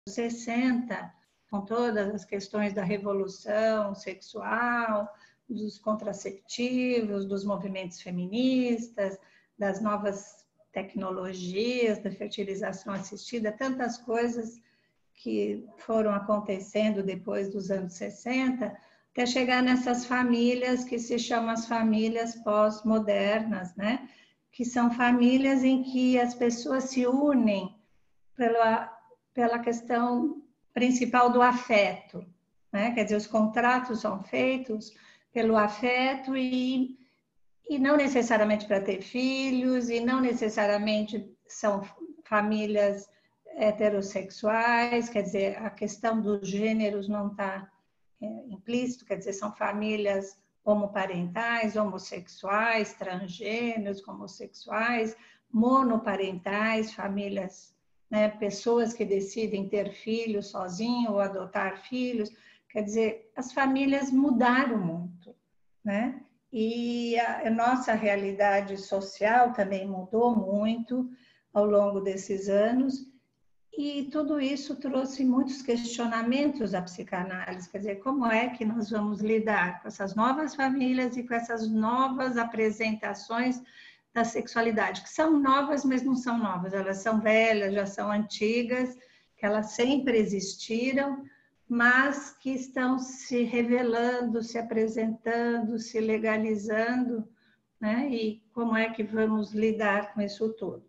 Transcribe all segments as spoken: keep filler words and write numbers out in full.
sessenta, com todas as questões da revolução sexual, dos contraceptivos, dos movimentos feministas, das novas tecnologias, da fertilização assistida, tantas coisas que foram acontecendo depois dos anos sessenta, até chegar nessas famílias que se chamam as famílias pós-modernas, né? Que são famílias em que as pessoas se unem pela, pela questão principal do afeto, né? Quer dizer, os contratos são feitos pelo afeto e, e não necessariamente para ter filhos, e não necessariamente são famílias heterossexuais, quer dizer, a questão dos gêneros não está é, implícito, quer dizer, são famílias homoparentais, homossexuais, transgêneros, homossexuais, monoparentais, famílias, né, pessoas que decidem ter filhos sozinho ou adotar filhos. Quer dizer, as famílias mudaram muito, né? E a, a nossa realidade social também mudou muito ao longo desses anos, e tudo isso trouxe muitos questionamentos à psicanálise, quer dizer, como é que nós vamos lidar com essas novas famílias e com essas novas apresentações da sexualidade, que são novas, mas não são novas, elas são velhas, já são antigas, que elas sempre existiram, mas que estão se revelando, se apresentando, se legalizando, né? E como é que vamos lidar com isso tudo?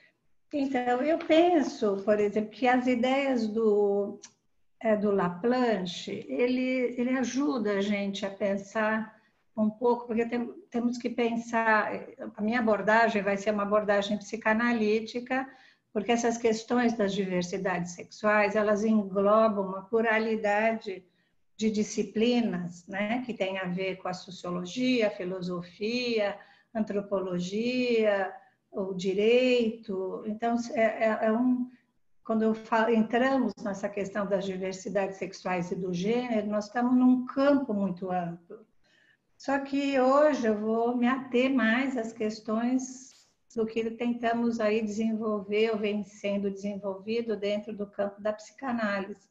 Então, eu penso, por exemplo, que as ideias do, é, do Laplanche, ele, ele ajuda a gente a pensar um pouco, porque tem, temos que pensar, a minha abordagem vai ser uma abordagem psicanalítica, porque essas questões das diversidades sexuais, elas englobam uma pluralidade de disciplinas, né, que tem a ver com a sociologia, a filosofia, a antropologia, o direito. Então, é, é, é um, quando eu falo, entramos nessa questão das diversidades sexuais e do gênero, nós estamos num campo muito amplo. Só que hoje eu vou me ater mais às questões do que tentamos aí desenvolver ou vem sendo desenvolvido dentro do campo da psicanálise.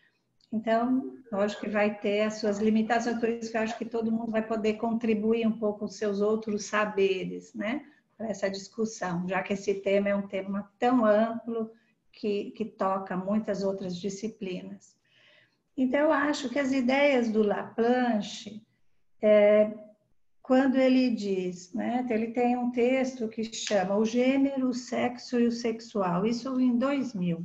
Então, lógico que vai ter as suas limitações, por isso que eu acho que todo mundo vai poder contribuir um pouco com os seus outros saberes, né, para essa discussão, já que esse tema é um tema tão amplo que, que toca muitas outras disciplinas. Então, eu acho que as ideias do Laplanche, é, quando ele diz, né, ele tem um texto que chama O Gênero, o Sexo e o Sexual, isso em dois mil.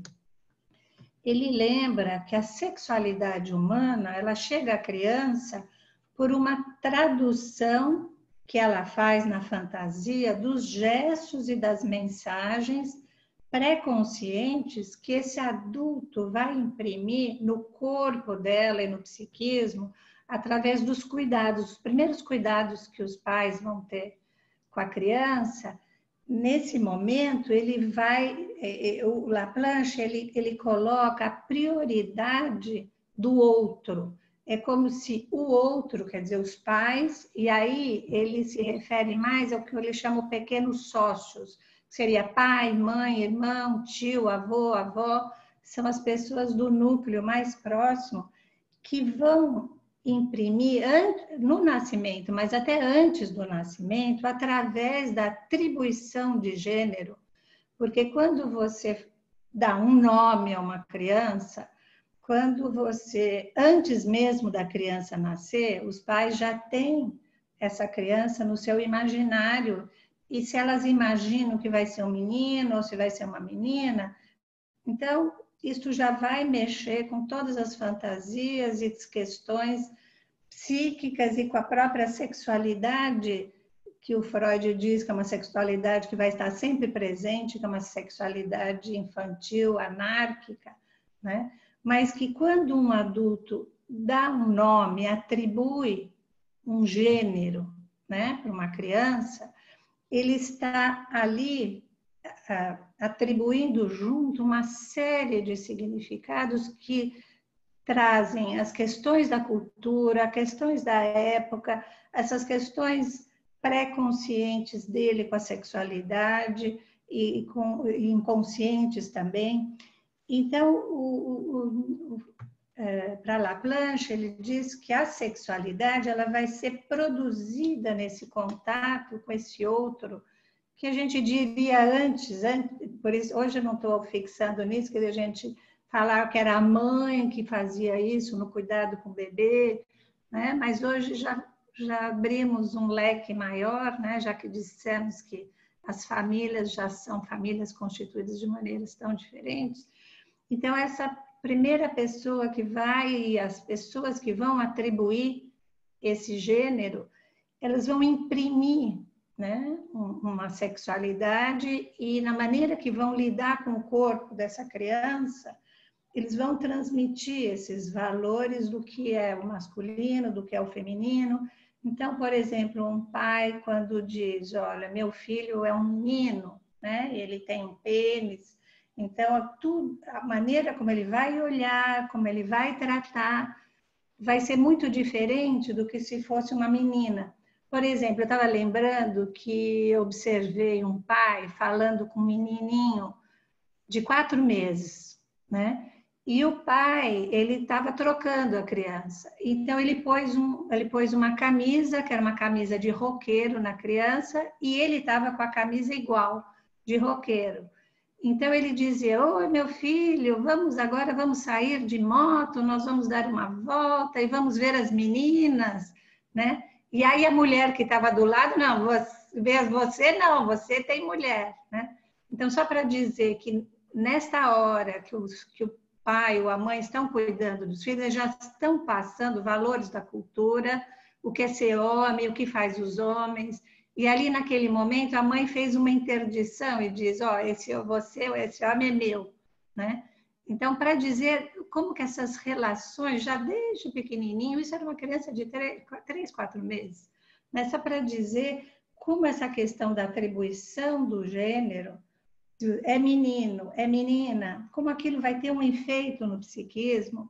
Ele lembra que a sexualidade humana, ela chega à criança por uma tradução que ela faz na fantasia dos gestos e das mensagens pré-conscientes que esse adulto vai imprimir no corpo dela e no psiquismo através dos cuidados, os primeiros cuidados que os pais vão ter com a criança. Nesse momento, ele vai, o Laplanche, ele, ele coloca a prioridade do outro. É como se o outro, quer dizer, os pais, e aí ele se refere mais ao que ele chama de pequenos sócios, que seria pai, mãe, irmão, tio, avô, avó, são as pessoas do núcleo mais próximo que vão imprimir no nascimento, mas até antes do nascimento, através da atribuição de gênero, porque quando você dá um nome a uma criança, quando você, antes mesmo da criança nascer, os pais já têm essa criança no seu imaginário, e se elas imaginam que vai ser um menino ou se vai ser uma menina, então isso já vai mexer com todas as fantasias e questões psíquicas e com a própria sexualidade, que o Freud diz que é uma sexualidade que vai estar sempre presente, que é uma sexualidade infantil, anárquica, né? Mas que quando um adulto dá um nome, atribui um gênero, né, para uma criança, ele está ali atribuindo junto uma série de significados que trazem as questões da cultura, questões da época, essas questões pré-conscientes dele com a sexualidade e com e inconscientes também. Então, o, o, o, é, para Laplanche, ele diz que a sexualidade ela vai ser produzida nesse contato com esse outro, que a gente diria antes, antes por isso hoje eu não estou fixando nisso, que a gente falava que era a mãe que fazia isso no cuidado com o bebê, né? Mas hoje já, já abrimos um leque maior, né? Já que dissemos que as famílias já são famílias constituídas de maneiras tão diferentes. Então, essa primeira pessoa que vai, as pessoas que vão atribuir esse gênero, elas vão imprimir, né, uma sexualidade e na maneira que vão lidar com o corpo dessa criança, eles vão transmitir esses valores do que é o masculino, do que é o feminino. Então, por exemplo, um pai quando diz, olha, meu filho é um menino, né, ele tem um pênis, então a, tudo, a maneira como ele vai olhar, como ele vai tratar, vai ser muito diferente do que se fosse uma menina. Por exemplo, eu estava lembrando que eu observei um pai falando com um menininho de quatro meses, né? E o pai, ele estava trocando a criança. Então, ele pôs, um, ele pôs uma camisa, que era uma camisa de roqueiro na criança, e ele estava com a camisa igual, de roqueiro. Então, ele dizia, oi, meu filho, vamos agora, vamos sair de moto, nós vamos dar uma volta e vamos ver as meninas, né? E aí a mulher que estava do lado, não, você, você não, você tem mulher, né? Então, só para dizer que nesta hora que, os, que o pai ou a mãe estão cuidando dos filhos, eles já estão passando valores da cultura, o que é ser homem, o que faz os homens. E ali naquele momento a mãe fez uma interdição e diz, ó, oh, esse você, esse homem é meu, né? Então, para dizer como que essas relações, já desde pequenininho, isso era uma criança de três, quatro meses, né? Só para dizer como essa questão da atribuição do gênero, é menino, é menina, como aquilo vai ter um efeito no psiquismo.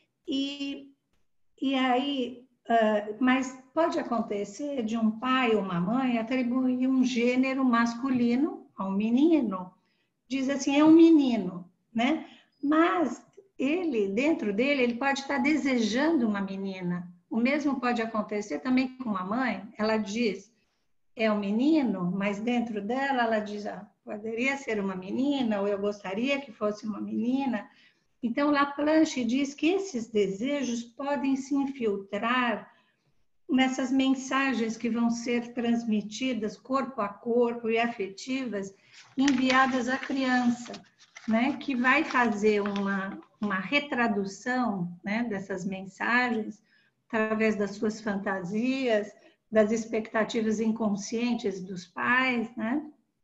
E, e aí, uh, mas pode acontecer de um pai ou uma mãe atribuir um gênero masculino a um menino. Diz assim, é um menino, né? Mas ele, dentro dele, ele pode estar desejando uma menina. O mesmo pode acontecer também com uma mãe. Ela diz, é um menino, mas dentro dela ela diz, ah, poderia ser uma menina, ou eu gostaria que fosse uma menina. Então, Laplanche diz que esses desejos podem se infiltrar nessas mensagens que vão ser transmitidas corpo a corpo e afetivas, enviadas à criança, né? Que vai fazer uma, uma retradução, né, dessas mensagens através das suas fantasias, das expectativas inconscientes dos pais, né?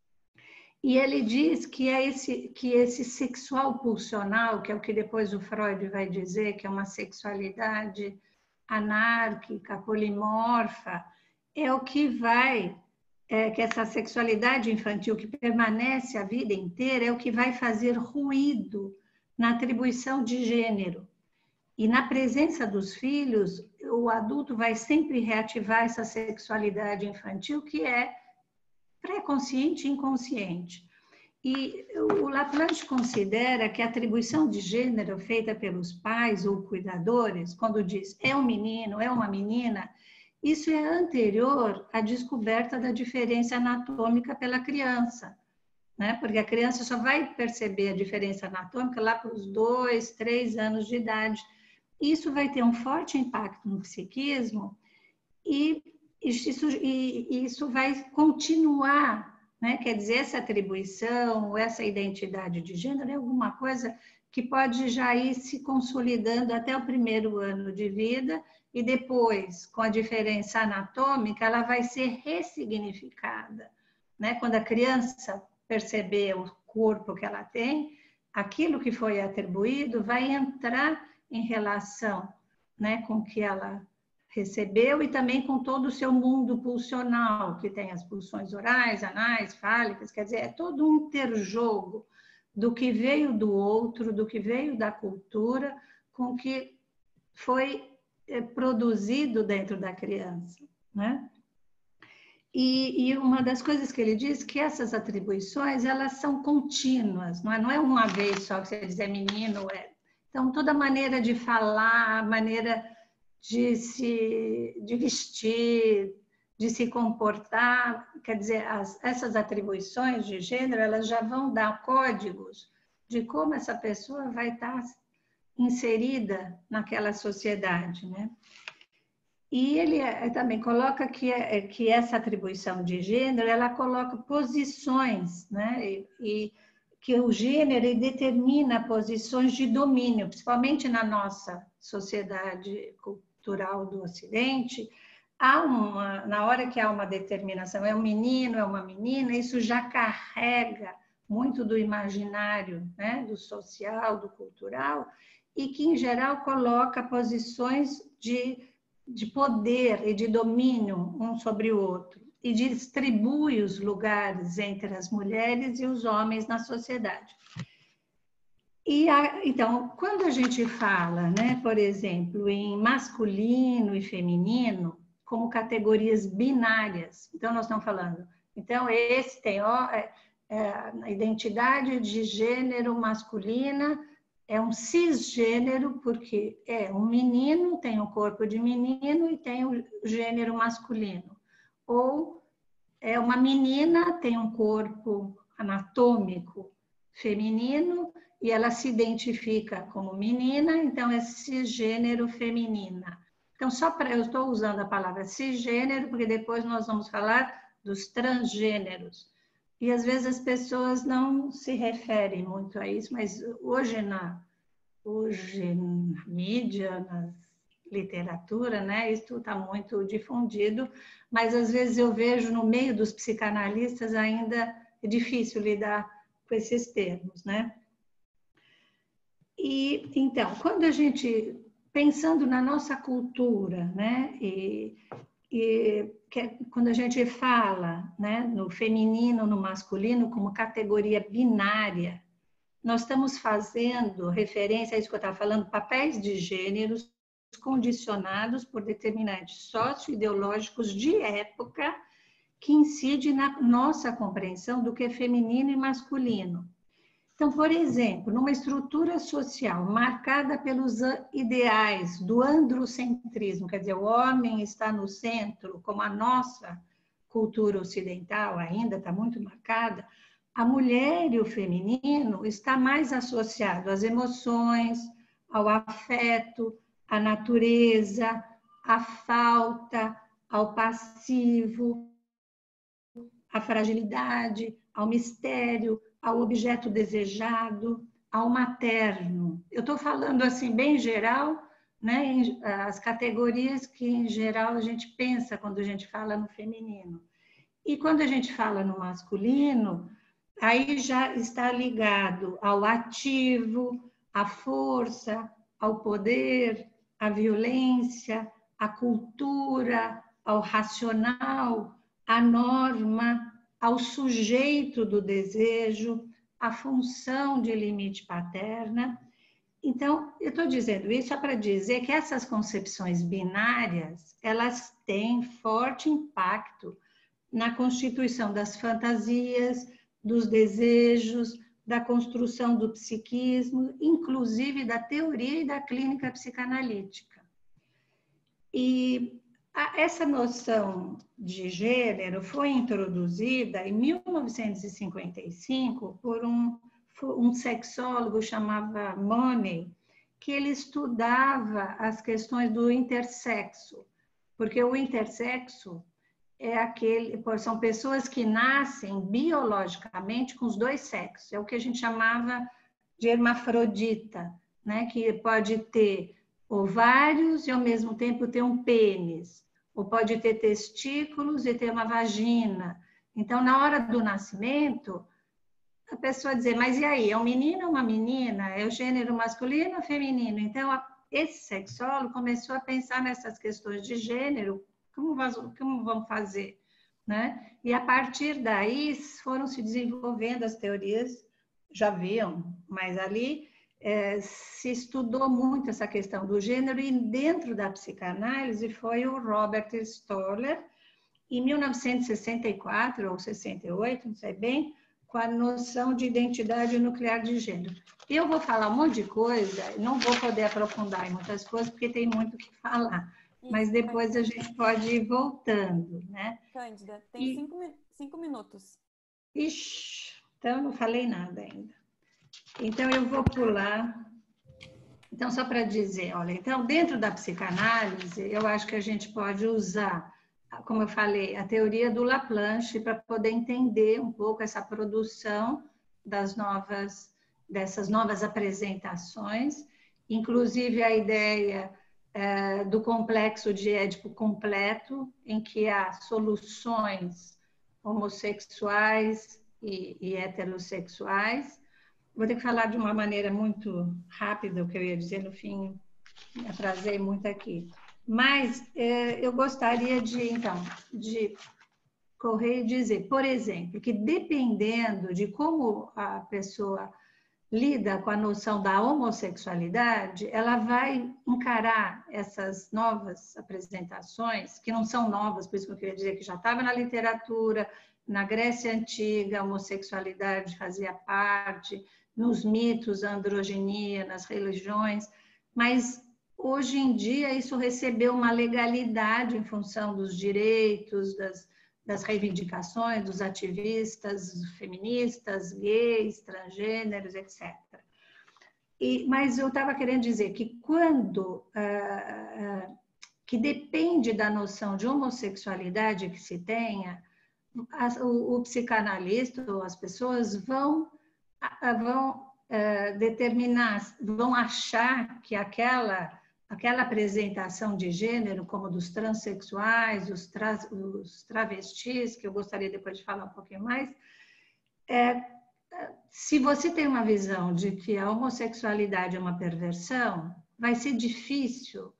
E ele diz que é esse, que esse sexual pulsional, que é o que depois o Freud vai dizer, que é uma sexualidade anárquica, polimorfa, é o que vai, é, que essa sexualidade infantil que permanece a vida inteira, é o que vai fazer ruído na atribuição de gênero. E na presença dos filhos, o adulto vai sempre reativar essa sexualidade infantil que é pré-consciente e inconsciente. E o Laplanche considera que a atribuição de gênero feita pelos pais ou cuidadores, quando diz é um menino, é uma menina, isso é anterior à descoberta da diferença anatômica pela criança, né? Porque a criança só vai perceber a diferença anatômica lá para os dois, três anos de idade. Isso vai ter um forte impacto no psiquismo e isso, e isso vai continuar, né? Quer dizer, essa atribuição, essa identidade de gênero é alguma coisa que pode já ir se consolidando até o primeiro ano de vida e depois, com a diferença anatômica, ela vai ser ressignificada, né? Quando a criança perceber o corpo que ela tem, aquilo que foi atribuído vai entrar em relação, né, com o que ela recebeu e também com todo o seu mundo pulsional, que tem as pulsões orais, anais, fálicas, quer dizer, é todo um interjogo do que veio do outro, do que veio da cultura, com o que foi produzido dentro da criança, né? E, e uma das coisas que ele diz que essas atribuições, elas são contínuas, não é, não é uma vez só que você diz é menino, é. Então, toda maneira de falar, maneira de se de vestir, de se comportar, quer dizer, as, essas atribuições de gênero, elas já vão dar códigos de como essa pessoa vai estar inserida naquela sociedade, né? E ele também coloca que, que essa atribuição de gênero, ela coloca posições, né? E, e que o gênero determina posições de domínio, principalmente na nossa sociedade cultural do Ocidente. Há uma, na hora que há uma determinação, é um menino, é uma menina, isso já carrega muito do imaginário, né? Do social, do cultural, e que, em geral, coloca posições de de poder e de domínio um sobre o outro, e distribui os lugares entre as mulheres e os homens na sociedade. E a, então, quando a gente fala, né, por exemplo, em masculino e feminino, como categorias binárias, então nós estamos falando, então esse tem ó, é, é, a identidade de gênero masculina, é um cisgênero, porque é um menino, tem o corpo de menino e tem o gênero masculino. Ou é uma menina, tem um corpo anatômico feminino e ela se identifica como menina, então é cisgênero feminina. Então, só para eu estou usando a palavra cisgênero, porque depois nós vamos falar dos transgêneros. E às vezes as pessoas não se referem muito a isso, mas hoje na, hoje na mídia, na literatura, né, isso está muito difundido, mas às vezes eu vejo no meio dos psicanalistas ainda é difícil lidar com esses termos, né? E então, quando a gente, pensando na nossa cultura, né, e E que, quando a gente fala, né, no feminino, no masculino, como categoria binária, nós estamos fazendo referência a isso que eu estava falando, papéis de gêneros condicionados por determinantes socioideológicos de época que incidem na nossa compreensão do que é feminino e masculino. Então, por exemplo, numa estrutura social marcada pelos ideais do androcentrismo, quer dizer, o homem está no centro, como a nossa cultura ocidental ainda está muito marcada, a mulher e o feminino está mais associado às emoções, ao afeto, à natureza, à falta, ao passivo, à fragilidade, ao mistério, ao objeto desejado, ao materno. Eu estou falando assim bem geral, né, as categorias que em geral a gente pensa quando a gente fala no feminino. E quando a gente fala no masculino, aí já está ligado ao ativo, à força, ao poder, à violência, à cultura, ao racional, à norma, ao sujeito do desejo, à função de limite paterna. Então, eu estou dizendo isso só para dizer que essas concepções binárias, elas têm forte impacto na constituição das fantasias, dos desejos, da construção do psiquismo, inclusive da teoria e da clínica psicanalítica. E essa noção de gênero foi introduzida em mil novecentos e cinquenta e cinco por um, um sexólogo chamado Money, que ele estudava as questões do intersexo, porque o intersexo é aquele, são pessoas que nascem biologicamente com os dois sexos, é o que a gente chamava de hermafrodita, né? Que pode ter ovários e ao mesmo tempo ter um pênis, ou pode ter testículos e ter uma vagina. Então, na hora do nascimento, a pessoa dizer, mas e aí, é um menino ou uma menina? É o gênero masculino ou feminino? Então, esse sexólogo começou a pensar nessas questões de gênero, como, como vamos fazer? Né? E a partir daí foram se desenvolvendo as teorias, já viam, mas ali é, se estudou muito essa questão do gênero, e dentro da psicanálise foi o Robert Stoller, em mil novecentos e sessenta e quatro ou sessenta e oito, não sei bem, com a noção de identidade nuclear de gênero. Eu vou falar um monte de coisa, não vou poder aprofundar em muitas coisas, porque tem muito o que falar. Isso, mas depois a gente pode ir voltando, né? Cândida, tem e... cinco, cinco minutos. Ixi, então eu não falei nada ainda. Então eu vou pular. Então, só para dizer, olha, então dentro da psicanálise, eu acho que a gente pode usar, como eu falei, a teoria do Laplanche para poder entender um pouco essa produção das novas, dessas novas apresentações, inclusive a ideia é, do complexo de Édipo completo, em que há soluções homossexuais e, e heterossexuais. Vou ter que falar de uma maneira muito rápida o que eu ia dizer, no fim me atrasei muito aqui. Mas é, eu gostaria de, então, de correr e dizer, por exemplo, que dependendo de como a pessoa lida com a noção da homossexualidade, ela vai encarar essas novas apresentações, que não são novas, por isso que eu queria dizer que já estava na literatura, na Grécia Antiga, a homossexualidade fazia parte, nos mitos, a androginia, nas religiões, mas hoje em dia isso recebeu uma legalidade em função dos direitos, das, das reivindicações dos ativistas feministas, gays, transgêneros, etcétera. E, mas eu estava querendo dizer que quando, ah, ah, que depende da noção de homossexualidade que se tenha, as, o, o psicanalista ou as pessoas vão vão uh, determinar, vão achar que aquela, aquela apresentação de gênero, como dos transexuais, os, tra, os travestis, que eu gostaria depois de falar um pouquinho mais, é, se você tem uma visão de que a homossexualidade é uma perversão, vai ser difícil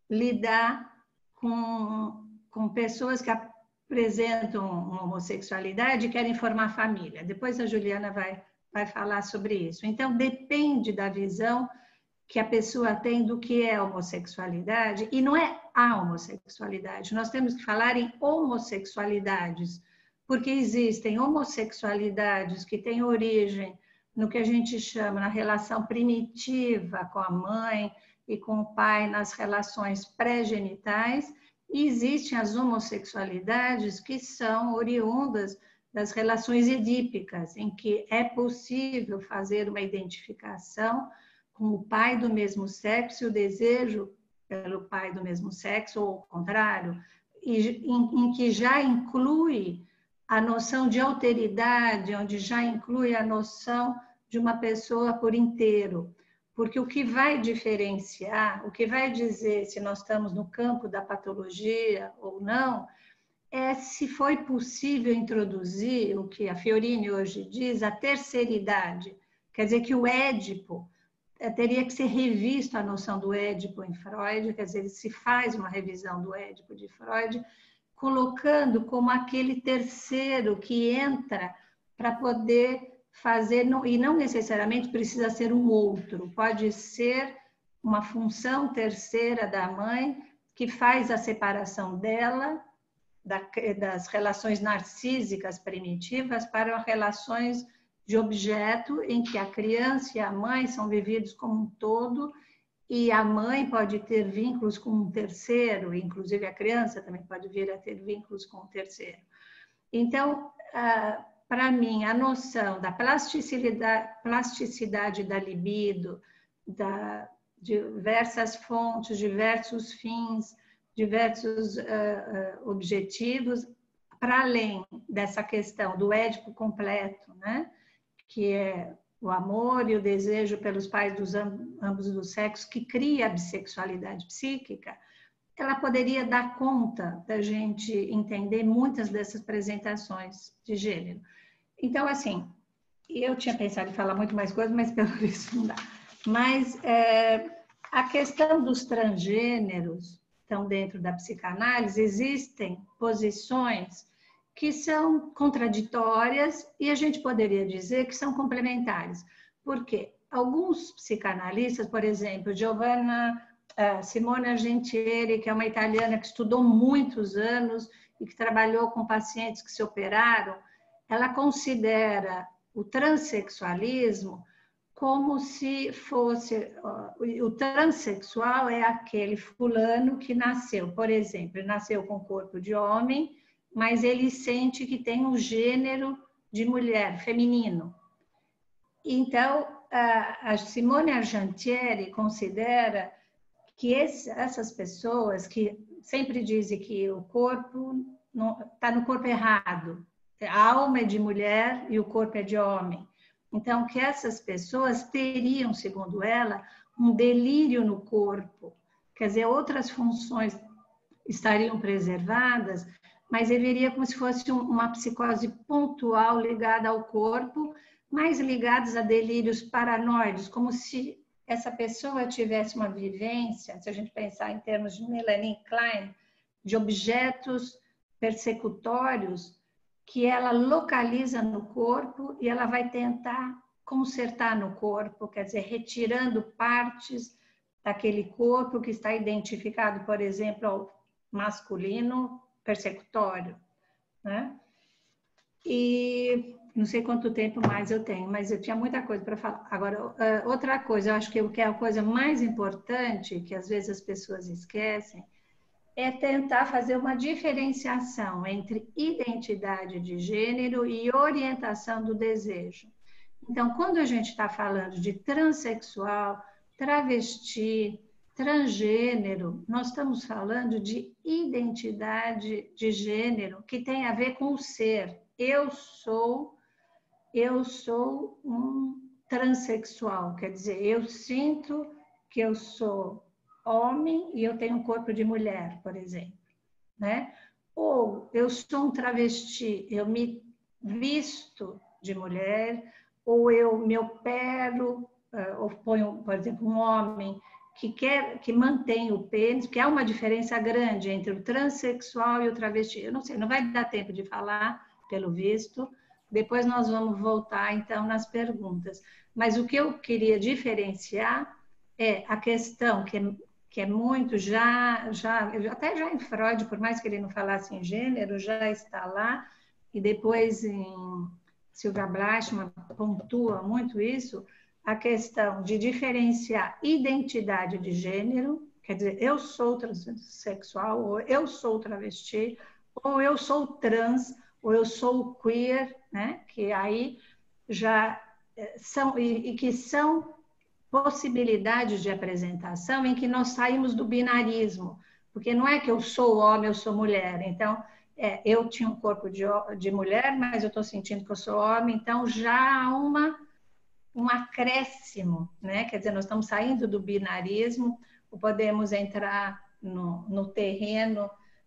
lidar com, com pessoas que apresentam uma homossexualidade e querem formar família. Depois a Juliana vai vai falar sobre isso. Então, depende da visão que a pessoa tem do que é homossexualidade, e não é a homossexualidade, nós temos que falar em homossexualidades, porque existem homossexualidades que têm origem no que a gente chama na relação primitiva com a mãe e com o pai, nas relações pré-genitais, e existem as homossexualidades que são oriundas das relações edípicas, em que é possível fazer uma identificação com o pai do mesmo sexo e o desejo pelo pai do mesmo sexo, ou o contrário, e, em, em que já inclui a noção de alteridade, onde já inclui a noção de uma pessoa por inteiro. Porque o que vai diferenciar, o que vai dizer se nós estamos no campo da patologia ou não, é se foi possível introduzir o que a Fiorini hoje diz, a terceira idade. Quer dizer que o Édipo, teria que ser revisto a noção do Édipo em Freud, quer dizer, se faz uma revisão do Édipo de Freud, colocando como aquele terceiro que entra para poder fazer, e não necessariamente precisa ser um outro, pode ser uma função terceira da mãe que faz a separação dela das relações narcísicas primitivas para relações de objeto em que a criança e a mãe são vividos como um todo e a mãe pode ter vínculos com um terceiro, inclusive a criança também pode vir a ter vínculos com um terceiro. Então, para mim, a noção da plasticidade, plasticidade da libido, da diversas fontes, diversos fins, diversos uh, uh, objetivos, para além dessa questão do Édipo completo, né? Que é o amor e o desejo pelos pais dos ambos dos sexos, que cria a bissexualidade psíquica, ela poderia dar conta da gente entender muitas dessas apresentações de gênero. Então, assim, eu tinha pensado em falar muito mais coisas, mas pelo visto não dá. Mas é, a questão dos transgêneros, então, dentro da psicanálise, existem posições que são contraditórias e a gente poderia dizer que são complementares. Por quê? Alguns psicanalistas, por exemplo, Giovanna uh, Simona Gentieri, que é uma italiana que estudou muitos anos e que trabalhou com pacientes que se operaram, ela considera o transexualismo como se fosse... O transexual é aquele fulano que nasceu, por exemplo, nasceu com corpo de homem, mas ele sente que tem um gênero de mulher, feminino. Então, a Simone Argentieri considera que esse, essas pessoas que sempre dizem que o corpo está no corpo errado, a alma é de mulher e o corpo é de homem. Então, que essas pessoas teriam, segundo ela, um delírio no corpo, quer dizer, outras funções estariam preservadas, mas haveria como se fosse uma psicose pontual ligada ao corpo, mais ligados a delírios paranoides, como se essa pessoa tivesse uma vivência, se a gente pensar em termos de Melanie Klein, de objetos persecutórios que ela localiza no corpo e ela vai tentar consertar no corpo, quer dizer, retirando partes daquele corpo que está identificado, por exemplo, ao masculino persecutório, né? E não sei quanto tempo mais eu tenho, mas eu tinha muita coisa para falar. Agora, outra coisa, eu acho que o que é a coisa mais importante, que às vezes as pessoas esquecem, é tentar fazer uma diferenciação entre identidade de gênero e orientação do desejo. Então, quando a gente está falando de transexual, travesti, transgênero, nós estamos falando de identidade de gênero que tem a ver com o ser. Eu sou, eu sou um transexual, quer dizer, eu sinto que eu sou homem e eu tenho um corpo de mulher, por exemplo, né? Ou eu sou um travesti, eu me visto de mulher, ou eu me opero, ou ponho, por exemplo, um homem que quer, que mantém o pênis, que há uma diferença grande entre o transexual e o travesti. Eu não sei, não vai dar tempo de falar, pelo visto. Depois nós vamos voltar, então, nas perguntas. Mas o que eu queria diferenciar é a questão que é, que é muito já, já, até já em Freud, por mais que ele não falasse em gênero, já está lá, e depois em Sylvia Bleichmann pontua muito isso, a questão de diferenciar identidade de gênero, quer dizer, eu sou transexual, ou eu sou travesti, ou eu sou trans, ou eu sou queer, né? Que aí já são, e, e que são possibilidades de apresentação em que nós saímos do binarismo, porque não é que eu sou homem, eu sou mulher, então é, eu tinha um corpo de, de mulher, mas eu estou sentindo que eu sou homem, então já há uma, um acréscimo, né? Quer dizer, nós estamos saindo do binarismo, podemos entrar no, no terreno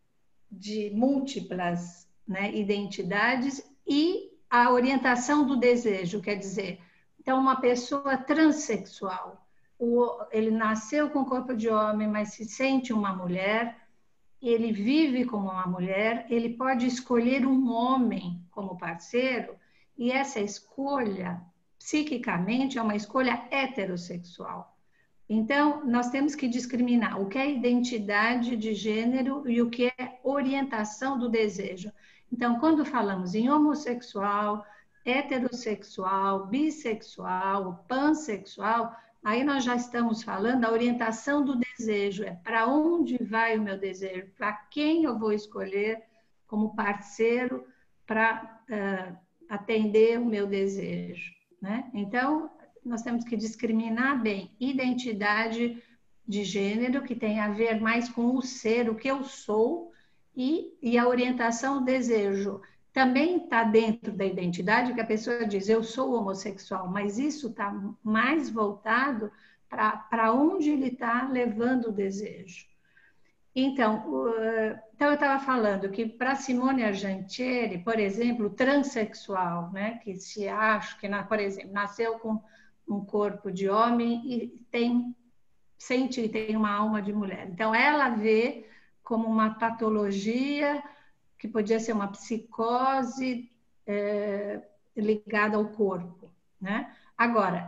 de múltiplas, né, identidades e a orientação do desejo, quer dizer, então uma pessoa transexual, o, ele nasceu com corpo de homem, mas se sente uma mulher, ele vive como uma mulher, ele pode escolher um homem como parceiro, e essa escolha, psiquicamente, é uma escolha heterossexual. Então, nós temos que discriminar o que é identidade de gênero e o que é orientação do desejo. Então, quando falamos em homossexual, heterossexual, bissexual, pansexual, aí nós já estamos falando da orientação do desejo, é para onde vai o meu desejo, para quem eu vou escolher como parceiro para uh, atender o meu desejo, né? Então, nós temos que discriminar bem identidade de gênero, que tem a ver mais com o ser, o que eu sou, e, e a orientação do desejo. Também está dentro da identidade que a pessoa diz, eu sou homossexual, mas isso está mais voltado para onde ele está levando o desejo. Então, uh, então eu estava falando que para Simone Argentieri, por exemplo, transexual, né, que se acha que, por exemplo, nasceu com um corpo de homem e tem, sente que tem uma alma de mulher. Então, ela vê como uma patologia que podia ser uma psicose é, ligada ao corpo, né? Agora,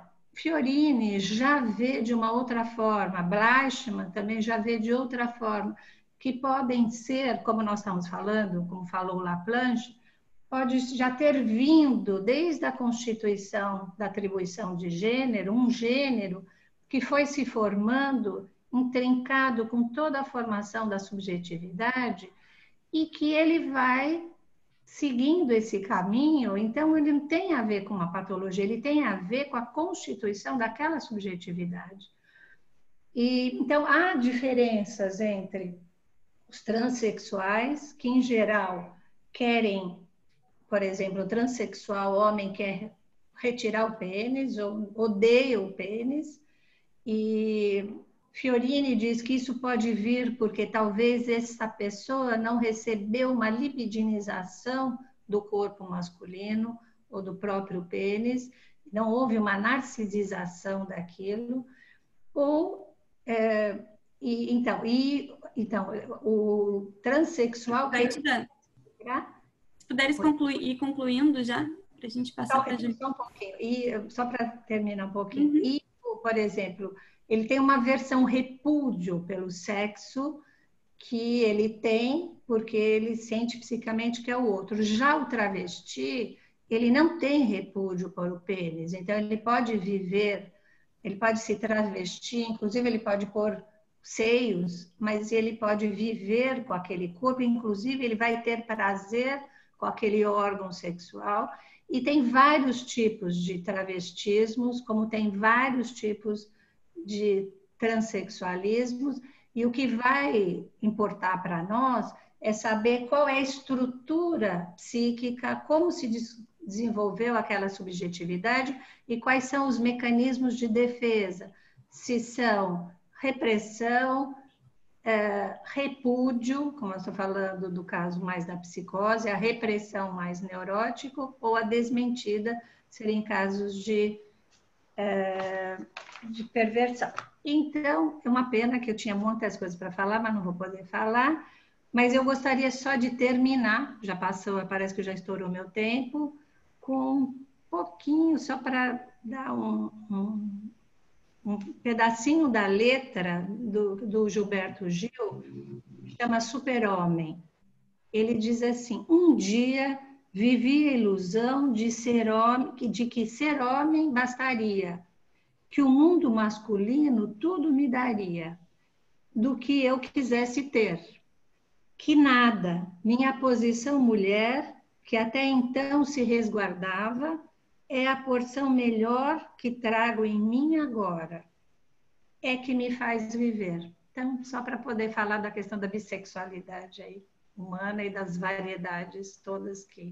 Fiorini já vê de uma outra forma, Bleichmann também já vê de outra forma, que podem ser, como nós estamos falando, como falou Laplanche, pode já ter vindo desde a constituição da atribuição de gênero, um gênero que foi se formando, intrincado com toda a formação da subjetividade, e que ele vai seguindo esse caminho. Então ele não tem a ver com uma patologia, ele tem a ver com a constituição daquela subjetividade. E, então há diferenças entre os transexuais, que em geral querem, por exemplo, o transexual homem quer retirar o pênis, ou odeia o pênis, e Fiorini diz que isso pode vir porque talvez essa pessoa não recebeu uma libidinização do corpo masculino ou do próprio pênis, não houve uma narcisização daquilo, ou é, e, então, e, então o transexual Vai te dando. Se puderes concluir, ir concluindo já, para a gente passar para a gente. Só um pouquinho, e, só para terminar um pouquinho. Uhum. E, por exemplo, ele tem uma versão repúdio pelo sexo que ele tem porque ele sente psicamente que é o outro. Já o travesti, ele não tem repúdio por o pênis, então ele pode viver, ele pode se travestir, inclusive ele pode pôr seios, mas ele pode viver com aquele corpo, inclusive ele vai ter prazer com aquele órgão sexual. E tem vários tipos de travestismos, como tem vários tipos de transexualismos, e o que vai importar para nós é saber qual é a estrutura psíquica, como se desenvolveu aquela subjetividade e quais são os mecanismos de defesa, se são repressão, é, repúdio, como eu estou falando do caso mais da psicose, a repressão mais neurótico, ou a desmentida, seriam casos de, é, de perversão. Então, é uma pena que eu tinha muitas coisas para falar, mas não vou poder falar, mas eu gostaria só de terminar, já passou, parece que já estourou meu tempo, com um pouquinho, só para dar um, um um pedacinho da letra do, do Gilberto Gil, chama Super-Homem. Ele diz assim: um dia vivi a ilusão de, ser homem, de que ser homem bastaria, que o mundo masculino tudo me daria, do que eu quisesse ter, que nada, minha posição mulher, que até então se resguardava, é a porção melhor que trago em mim agora, é que me faz viver. Então, só para poder falar da questão da bissexualidade aí, humana e das variedades todas que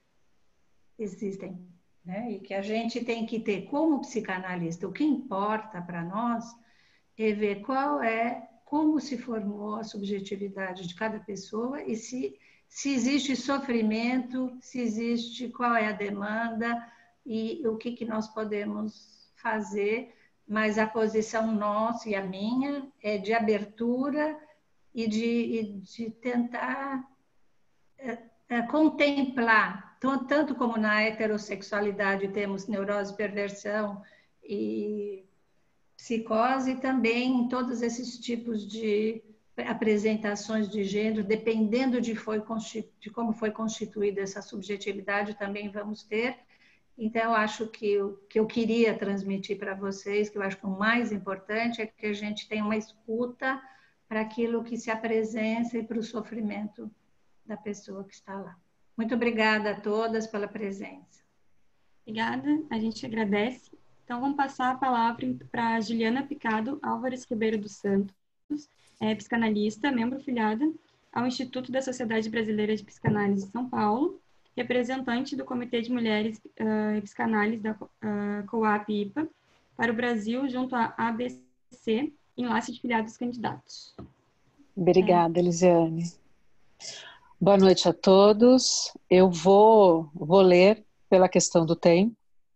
existem, né? E que a gente tem que ter como psicanalista. O que importa para nós é ver qual é, como se formou a subjetividade de cada pessoa e se, se existe sofrimento, se existe, qual é a demanda e o que, que nós podemos fazer. Mas a posição nossa e a minha é de abertura e de, de tentar é, é, contemplar, tanto como na heterossexualidade temos neurose, perversão e psicose, também em todos esses tipos de apresentações de gênero, dependendo de, foi, de como foi constituída essa subjetividade, também vamos ter. Então, eu acho que o que eu queria transmitir para vocês, que eu acho que o mais importante é que a gente tenha uma escuta para aquilo que se apresenta e para o sofrimento da pessoa que está lá. Muito obrigada a todas pela presença. Obrigada, a gente agradece. Então, vamos passar a palavra para a Juliana Picado Álvares Ribeiro dos Santos, é psicanalista, membro filiada ao Instituto da Sociedade Brasileira de Psicanálise de São Paulo, representante do Comitê de Mulheres uh, e Psicanálise da uh, COAP-I P A para o Brasil, junto à A B C, Enlace de Filiados Candidatos. Obrigada, é. Elisiane. Boa noite a todos. Eu vou, vou ler pela questão do tempo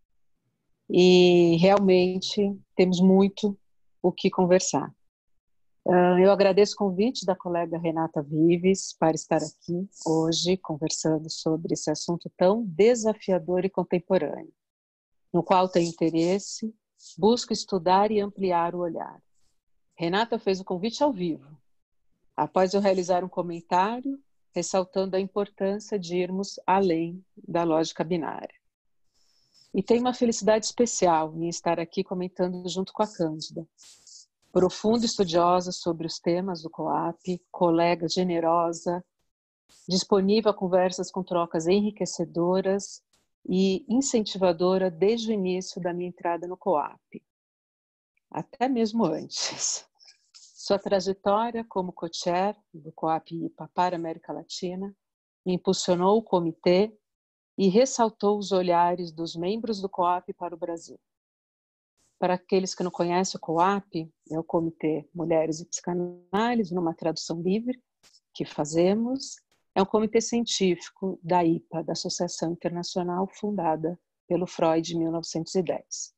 e realmente temos muito o que conversar. Eu agradeço o convite da colega Renata Vives para estar aqui hoje conversando sobre esse assunto tão desafiador e contemporâneo, no qual tenho interesse, busco estudar e ampliar o olhar. Renata fez o convite ao vivo. após eu realizar um comentário ressaltando a importância de irmos além da lógica binária. E tenho uma felicidade especial em estar aqui comentando junto com a Cândida, profunda estudiosa sobre os temas do COAP, colega generosa, disponível a conversas com trocas enriquecedoras e incentivadora desde o início da minha entrada no COAP, até mesmo antes. Sua trajetória como co-chair do COAP I P A para a América Latina impulsionou o comitê e ressaltou os olhares dos membros do COAP para o Brasil. Para aqueles que não conhecem o COAP, é o Comitê Mulheres e Psicanálise, numa tradução livre que fazemos. É um comitê científico da I P A, da Associação Internacional, fundada pelo Freud em mil novecentos e dez.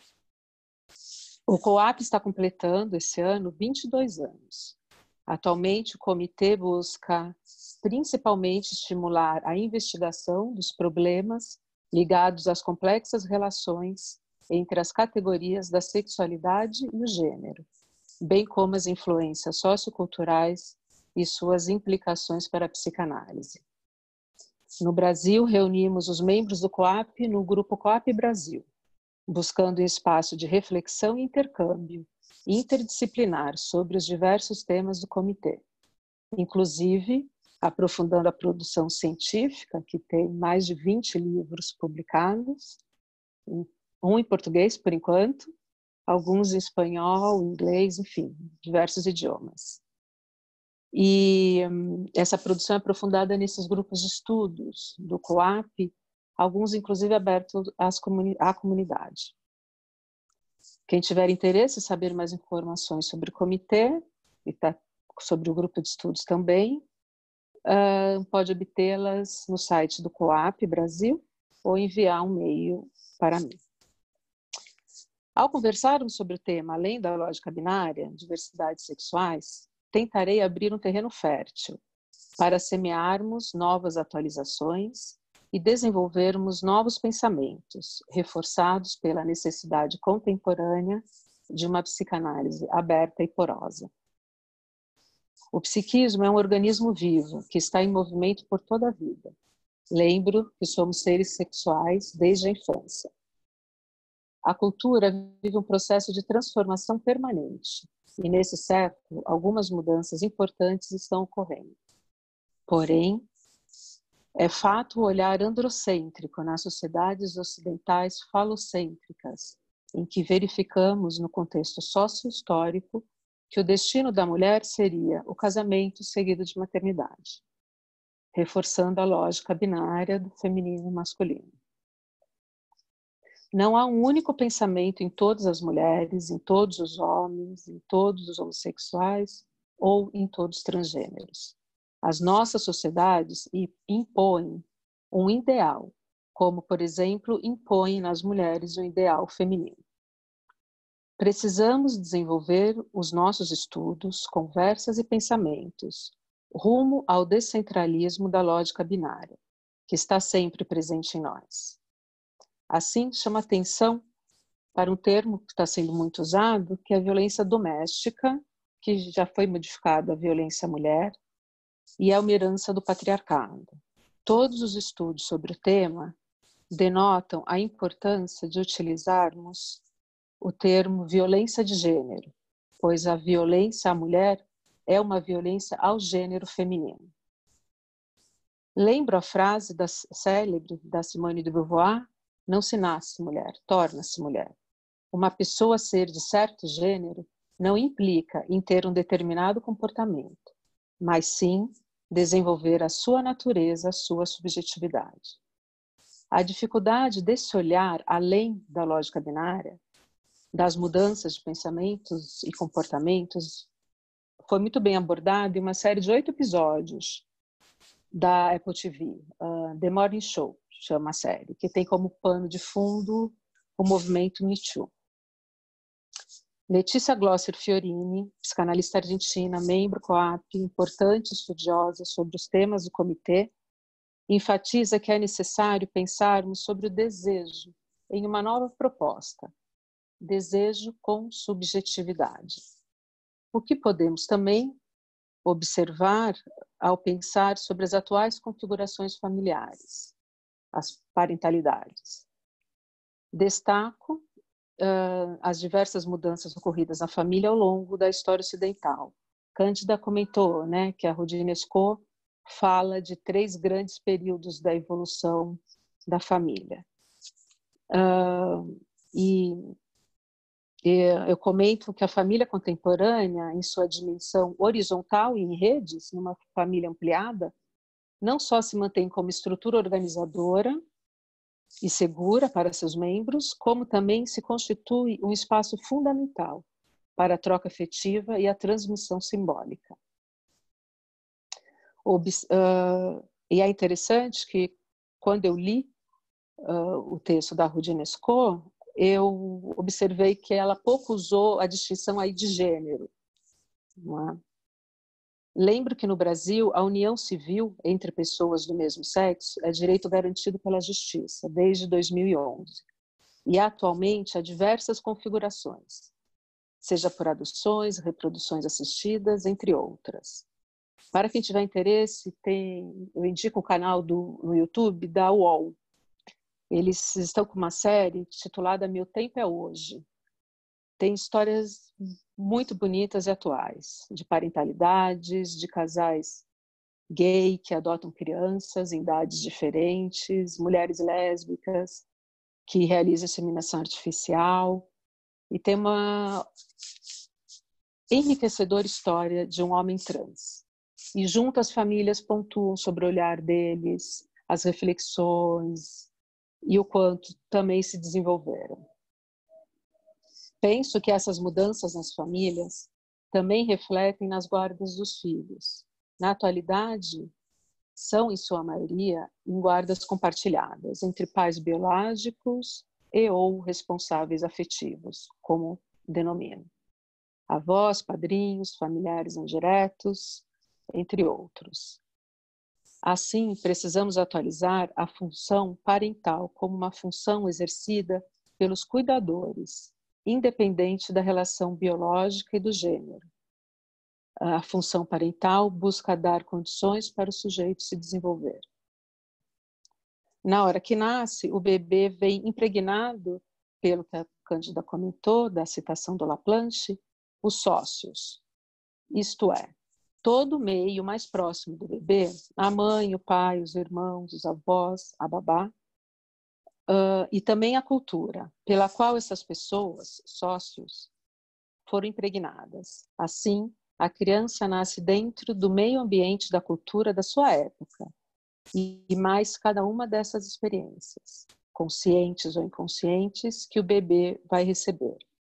O COAP está completando esse ano vinte e dois anos. Atualmente, o comitê busca principalmente estimular a investigação dos problemas ligados às complexas relações entre as categorias da sexualidade e o gênero, bem como as influências socioculturais e suas implicações para a psicanálise. No Brasil, reunimos os membros do COAP no grupo COAP Brasil, buscando um espaço de reflexão e intercâmbio interdisciplinar sobre os diversos temas do comitê, inclusive aprofundando a produção científica, que tem mais de vinte livros publicados, um em português por enquanto, alguns em espanhol, inglês, enfim, diversos idiomas. E hum, essa produção é aprofundada nesses grupos de estudos do COAP, alguns inclusive abertos às comuni- à comunidade. Quem tiver interesse em saber mais informações sobre o comitê e tá, sobre o grupo de estudos também, uh, pode obtê-las no site do COAP Brasil ou enviar um e-mail para mim. Ao conversarmos sobre o tema além da lógica binária, diversidades sexuais, tentarei abrir um terreno fértil para semearmos novas atualizações e desenvolvermos novos pensamentos, reforçados pela necessidade contemporânea de uma psicanálise aberta e porosa. O psiquismo é um organismo vivo que está em movimento por toda a vida. Lembro que somos seres sexuais desde a infância. A cultura vive um processo de transformação permanente e, nesse século, algumas mudanças importantes estão ocorrendo. Porém, é fato o olhar androcêntrico nas sociedades ocidentais falocêntricas, em que verificamos no contexto sócio-histórico que o destino da mulher seria o casamento seguido de maternidade, reforçando a lógica binária do feminino e masculino. Não há um único pensamento em todas as mulheres, em todos os homens, em todos os homossexuais ou em todos os transgêneros. As nossas sociedades impõem um ideal, como, por exemplo, impõem nas mulheres um ideal feminino. Precisamos desenvolver os nossos estudos, conversas e pensamentos rumo ao descentralismo da lógica binária, que está sempre presente em nós. Assim, chama atenção para um termo que está sendo muito usado, que é a violência doméstica, que já foi modificado a violência à mulher, e é uma herança do patriarcado. Todos os estudos sobre o tema denotam a importância de utilizarmos o termo violência de gênero, pois a violência à mulher é uma violência ao gênero feminino. Lembro a frase da, célebre da Simone de Beauvoir: não se nasce mulher, torna-se mulher. Uma pessoa ser de certo gênero não implica em ter um determinado comportamento, mas sim desenvolver a sua natureza, a sua subjetividade. A dificuldade desse olhar além da lógica binária, das mudanças de pensamentos e comportamentos, foi muito bem abordada em uma série de oito episódios da Apple T V, uh, The Morning Show, chama a série, que tem como pano de fundo o movimento Me Too. Letícia Glosser Fiorini, psicanalista argentina, membro COAP, importante estudiosa sobre os temas do comitê, enfatiza que é necessário pensarmos sobre o desejo em uma nova proposta, desejo com subjetividade. O que podemos também observar ao pensar sobre as atuais configurações familiares, as parentalidades. Destaco uh, as diversas mudanças ocorridas na família ao longo da história ocidental. Cândida comentou, né, que a Roudinesco fala de três grandes períodos da evolução da família. Uh, e, e eu comento que a família contemporânea, em sua dimensão horizontal e em redes, numa família ampliada, não só se mantém como estrutura organizadora e segura para seus membros, como também se constitui um espaço fundamental para a troca afetiva e a transmissão simbólica. Obs- uh, e é interessante que, quando eu li uh, o texto da Roudinesco, eu observei que ela pouco usou a distinção aí de gênero. Não é? Lembro que no Brasil, a união civil entre pessoas do mesmo sexo é direito garantido pela Justiça desde dois mil e onze. E atualmente há diversas configurações, seja por adoções, reproduções assistidas, entre outras. Para quem tiver interesse, tem, eu indico o canal do, no YouTube da U O L. Eles estão com uma série titulada Meu Tempo é Hoje. Tem histórias muito bonitas e atuais, de parentalidades, de casais gay que adotam crianças em idades diferentes, mulheres lésbicas que realizam inseminação artificial. E tem uma enriquecedora história de um homem trans. E junto as famílias pontuam sobre o olhar deles, as reflexões e o quanto também se desenvolveram. Penso que essas mudanças nas famílias também refletem nas guardas dos filhos. Na atualidade, são, em sua maioria, em guardas compartilhadas entre pais biológicos e ou responsáveis afetivos, como denomino. Avós, padrinhos, familiares indiretos, entre outros. Assim, precisamos atualizar a função parental como uma função exercida pelos cuidadores, independente da relação biológica e do gênero. A função parental busca dar condições para o sujeito se desenvolver. Na hora que nasce, o bebê vem impregnado, pelo que a Cândida comentou, da citação do Laplanche, os sócios, isto é, todo o meio mais próximo do bebê, a mãe, o pai, os irmãos, os avós, a babá, uh, e também a cultura, pela qual essas pessoas, sócios, foram impregnadas. Assim, a criança nasce dentro do meio ambiente da cultura da sua época, e mais cada uma dessas experiências, conscientes ou inconscientes, que o bebê vai receber.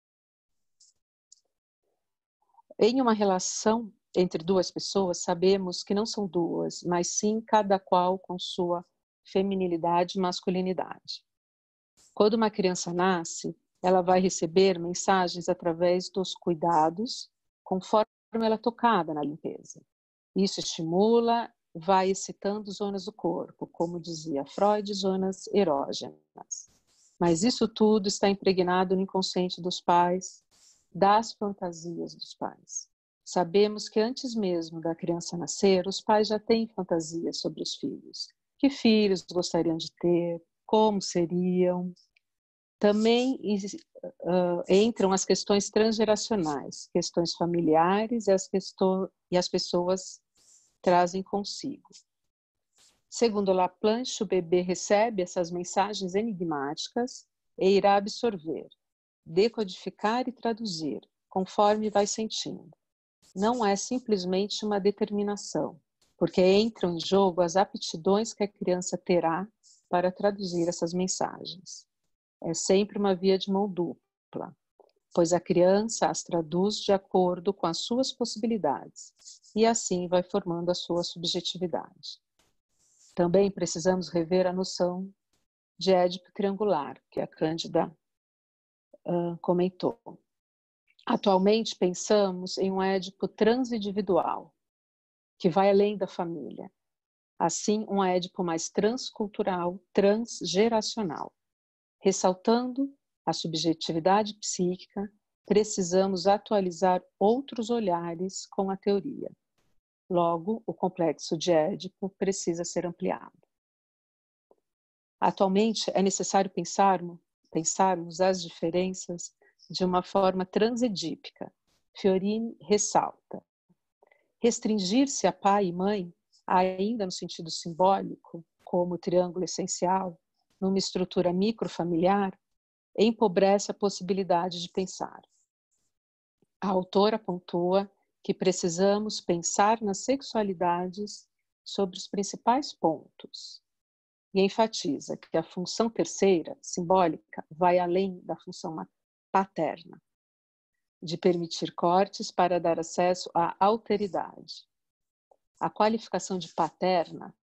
Em uma relação entre duas pessoas, sabemos que não são duas, mas sim cada qual com sua feminilidade e masculinidade. Quando uma criança nasce, ela vai receber mensagens através dos cuidados, conforme ela é tocada na limpeza. Isso estimula, vai excitando zonas do corpo, como dizia Freud, zonas erógenas. Mas isso tudo está impregnado no inconsciente dos pais, das fantasias dos pais. Sabemos que antes mesmo da criança nascer, os pais já têm fantasias sobre os filhos. Que filhos gostariam de ter, como seriam. Também uh, entram as questões transgeracionais, questões familiares e as, questões, e as pessoas trazem consigo. Segundo Laplanche, o bebê recebe essas mensagens enigmáticas e irá absorver, decodificar e traduzir, conforme vai sentindo. Não é simplesmente uma determinação, porque entram em jogo as aptidões que a criança terá para traduzir essas mensagens. É sempre uma via de mão dupla, pois a criança as traduz de acordo com as suas possibilidades e assim vai formando a sua subjetividade. Também precisamos rever a noção de Édipo triangular, que a Cândida uh, comentou. Atualmente pensamos em um Édipo transindividual, que vai além da família. Assim, um Édipo mais transcultural, transgeracional. Ressaltando a subjetividade psíquica, precisamos atualizar outros olhares com a teoria. Logo, o complexo de Édipo precisa ser ampliado. Atualmente, é necessário pensarmos, pensarmos as diferenças de uma forma transedípica. Fiorini ressalta: restringir-se a pai e mãe, ainda no sentido simbólico, como triângulo essencial, numa estrutura microfamiliar, empobrece a possibilidade de pensar. A autora pontua que precisamos pensar nas sexualidades sobre os principais pontos e enfatiza que a função terceira, simbólica, vai além da função paterna, de permitir cortes para dar acesso à alteridade. A qualificação de paterna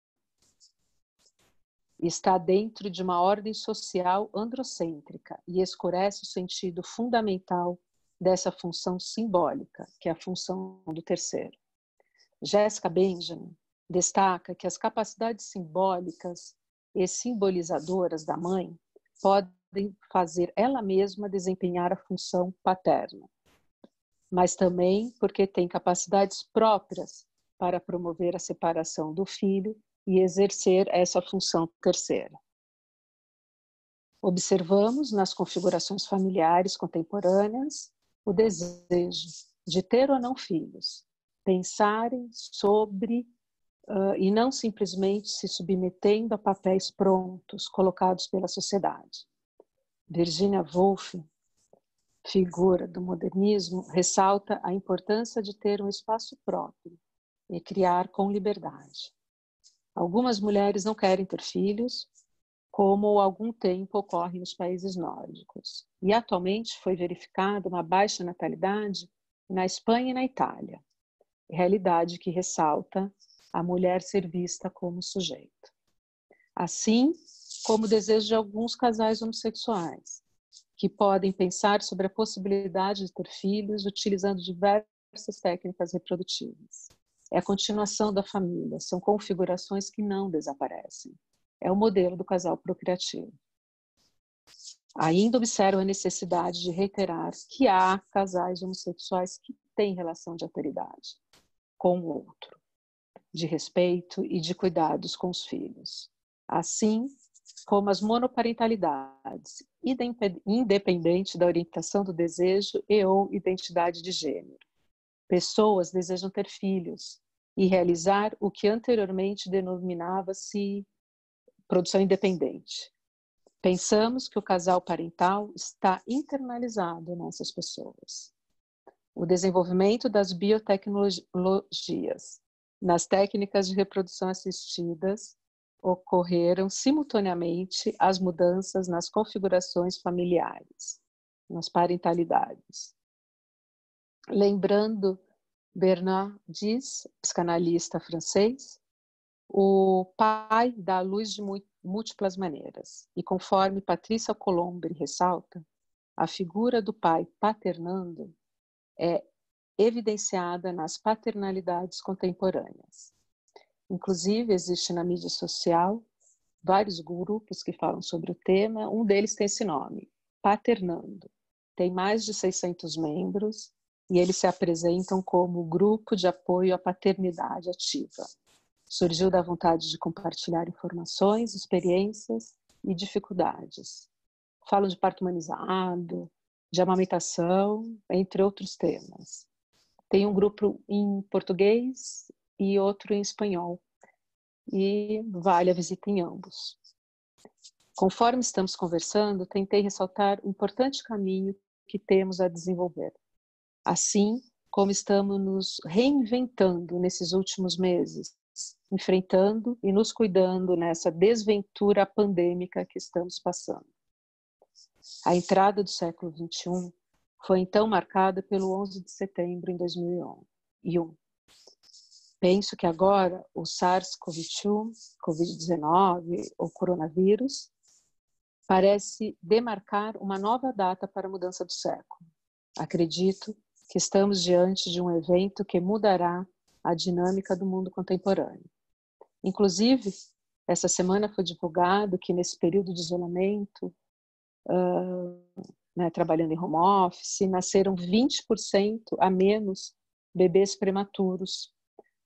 está dentro de uma ordem social androcêntrica e escurece o sentido fundamental dessa função simbólica, que é a função do terceiro. Jessica Benjamin destaca que as capacidades simbólicas e simbolizadoras da mãe podem fazer ela mesma desempenhar a função paterna, mas também porque tem capacidades próprias para promover a separação do filho e exercer essa função terceira. Observamos nas configurações familiares contemporâneas o desejo de ter ou não filhos, pensarem sobre uh, e não simplesmente se submetendo a papéis prontos colocados pela sociedade. Virginia Woolf, figura do modernismo, ressalta a importância de ter um espaço próprio e criar com liberdade. Algumas mulheres não querem ter filhos, como há algum tempo ocorre nos países nórdicos. E atualmente foi verificada uma baixa natalidade na Espanha e na Itália, realidade que ressalta a mulher ser vista como sujeito. Assim como o desejo de alguns casais homossexuais, que podem pensar sobre a possibilidade de ter filhos utilizando diversas técnicas reprodutivas. É a continuação da família, são configurações que não desaparecem. É o modelo do casal procriativo. Ainda observo a necessidade de reiterar que há casais homossexuais que têm relação de alteridade com o outro, de respeito e de cuidados com os filhos. Assim como as monoparentalidades, independente da orientação do desejo e ou identidade de gênero. Pessoas desejam ter filhos e realizar o que anteriormente denominava-se produção independente. Pensamos que o casal parental está internalizado nessas pessoas. O desenvolvimento das biotecnologias nas técnicas de reprodução assistidas ocorreram simultaneamente as mudanças nas configurações familiares, nas parentalidades. Lembrando Bernard Diz, psicanalista francês, o pai dá à luz de múltiplas maneiras. E conforme Patrícia Colombre ressalta, a figura do pai paternando é evidenciada nas paternalidades contemporâneas. Inclusive, existe na mídia social vários grupos que falam sobre o tema. Um deles tem esse nome, Paternando. Tem mais de seiscentos membros e eles se apresentam como grupo de apoio à paternidade ativa. Surgiu da vontade de compartilhar informações, experiências e dificuldades. Falam de parto humanizado, de amamentação, entre outros temas. Tem um grupo em português e outro em espanhol, e vale a visita em ambos. Conforme estamos conversando, tentei ressaltar o importante caminho que temos a desenvolver. Assim como estamos nos reinventando nesses últimos meses, enfrentando e nos cuidando nessa desventura pandêmica que estamos passando. A entrada do século vinte e um foi então marcada pelo onze de setembro de dois mil e um. Penso que agora o SARS-CoV dois, covid dezenove, ou coronavírus, parece demarcar uma nova data para a mudança do século. Acredito que estamos diante de um evento que mudará a dinâmica do mundo contemporâneo. Inclusive, essa semana foi divulgado que nesse período de isolamento, uh, né, trabalhando em home office, nasceram vinte por cento a menos bebês prematuros,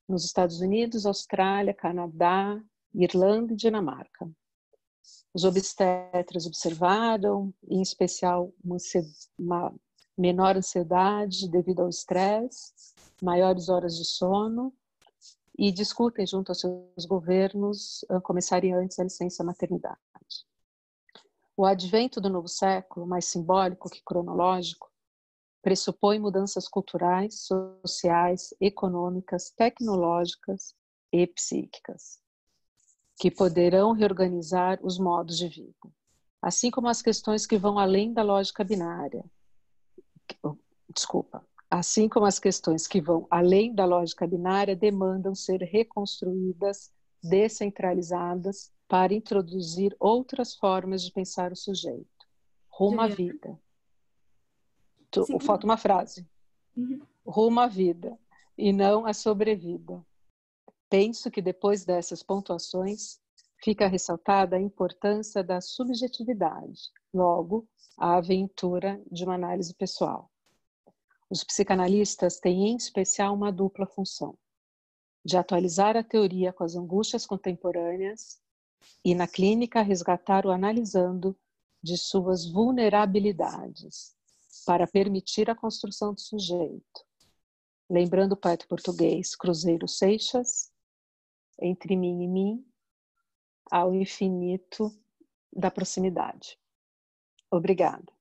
nos Estados Unidos, Austrália, Canadá, Irlanda e Dinamarca. Os obstetras observaram, em especial, uma, uma menor ansiedade devido ao estresse, maiores horas de sono, e discutem junto aos seus governos começarem antes a licença maternidade. O advento do novo século, mais simbólico que cronológico, pressupõe mudanças culturais, sociais, econômicas, tecnológicas e psíquicas, que poderão reorganizar os modos de vida, assim como as questões que vão além da lógica binária. Desculpa. Assim como as questões que vão além da lógica binária demandam ser reconstruídas, descentralizadas, para introduzir outras formas de pensar o sujeito. Rumo à vida. Sim. Falta uma frase. Uhum. Rumo à vida, e não à sobrevida. Penso que depois dessas pontuações fica ressaltada a importância da subjetividade, logo, a aventura de uma análise pessoal. Os psicanalistas têm em especial uma dupla função, de atualizar a teoria com as angústias contemporâneas e, na clínica, resgatar o analisando de suas vulnerabilidades, para permitir a construção do sujeito. Lembrando o poeta português Cruzeiro Seixas, entre mim e mim, ao infinito da proximidade. Obrigada.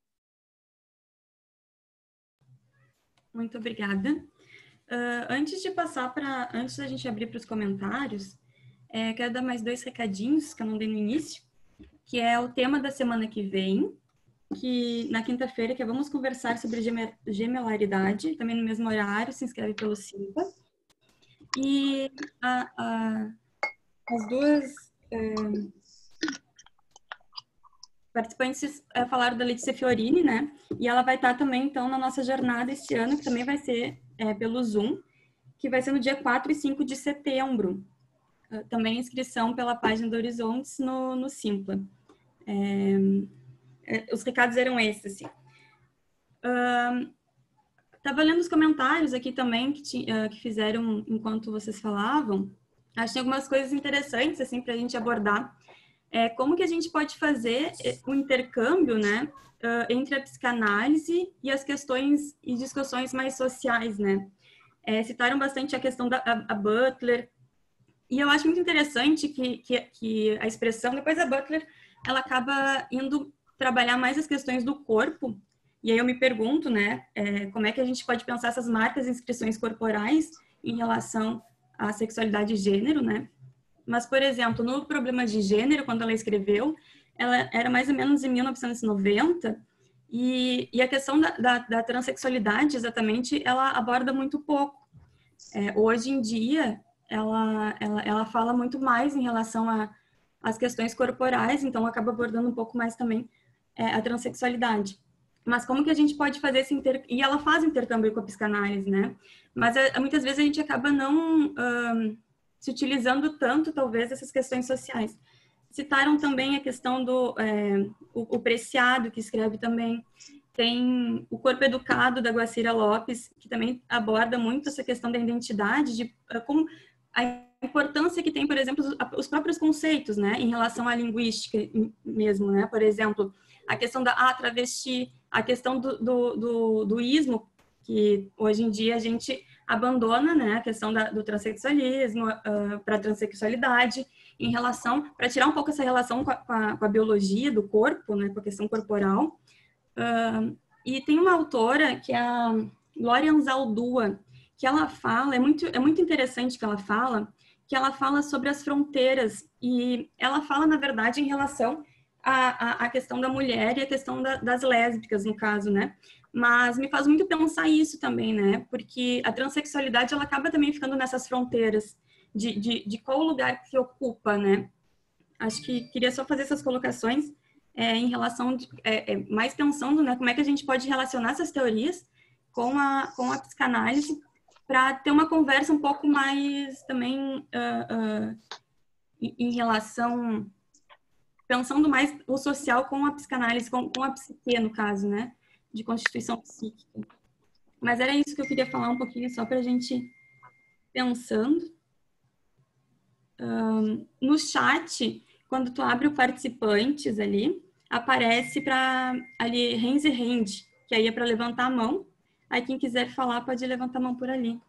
Muito obrigada. Uh, antes de passar para, antes da gente abrir para os comentários, é, quero dar mais dois recadinhos que eu não dei no início, que é o tema da semana que vem, que na quinta-feira, que vamos conversar sobre gemelaridade, também no mesmo horário, se inscreve pelo Simpa. E a, a, as duas é, participantes é, falaram da Letícia Fiorini, né? E ela vai estar também, então, na nossa jornada este ano, que também vai ser é, pelo Zoom, que vai ser no dia quatro e cinco de setembro. Uh, também inscrição pela página do Horizontes no, no Simpla. É, é, os recados eram esses, assim. Estava uh, lendo os comentários aqui também que, ti, uh, que fizeram enquanto vocês falavam. Achei algumas coisas interessantes, assim, para a gente abordar. É, como que a gente pode fazer o intercâmbio, né, uh, entre a psicanálise e as questões e discussões mais sociais, né? É, citaram bastante a questão da a, a Butler, e eu acho muito interessante que, que, que a expressão, depois a Butler, ela acaba indo trabalhar mais as questões do corpo, e aí eu me pergunto, né, é, como é que a gente pode pensar essas marcas e inscrições corporais em relação à sexualidade e gênero, né? Mas, por exemplo, no Problema de Gênero, quando ela escreveu, ela era mais ou menos em mil novecentos e noventa, e, e a questão da, da, da transexualidade, exatamente, ela aborda muito pouco. É, hoje em dia, ela, ela, ela fala muito mais em relação às questões corporais, então acaba abordando um pouco mais também é, a transexualidade. Mas como que a gente pode fazer esse intercâmbio? E ela faz intercâmbio com a psicanálise, né? Mas é, muitas vezes a gente acaba não... Um, se utilizando tanto, talvez, essas questões sociais. Citaram também a questão do é, o, o Preciado, que escreve também. Tem o Corpo Educado, da Guacira Lopes, que também aborda muito essa questão da identidade, de como a importância que tem, por exemplo, os próprios conceitos, né, em relação à linguística mesmo, né? Por exemplo, a questão da ah, travesti, a questão do, do, do, do ismo, que hoje em dia a gente abandona, né, a questão da, do transexualismo uh, para a transexualidade, em relação, para tirar um pouco essa relação com a, com, a, com a biologia do corpo, né, com a questão corporal. Uh, e tem uma autora, que é a Gloria Anzaldúa, que ela fala, é muito, é muito interessante que ela fala, que ela fala sobre as fronteiras, e ela fala, na verdade, em relação à, à, à questão da mulher e a questão da, das lésbicas, no caso, né? Mas me faz muito pensar isso também, né? Porque a transexualidade, ela acaba também ficando nessas fronteiras de, de, de qual lugar que ocupa, né? Acho que queria só fazer essas colocações é, em relação, de, é, é, mais pensando, né? Como é que a gente pode relacionar essas teorias com a, com a psicanálise para ter uma conversa um pouco mais também uh, uh, em, em relação... Pensando mais o social com a psicanálise, com, com a psique, no caso, né? De constituição psíquica. Mas era isso que eu queria falar um pouquinho, só para a gente pensando. Um, no chat, quando tu abre o participantes ali, aparece para ali raise hand, que aí é para levantar a mão. Aí quem quiser falar pode levantar a mão por ali.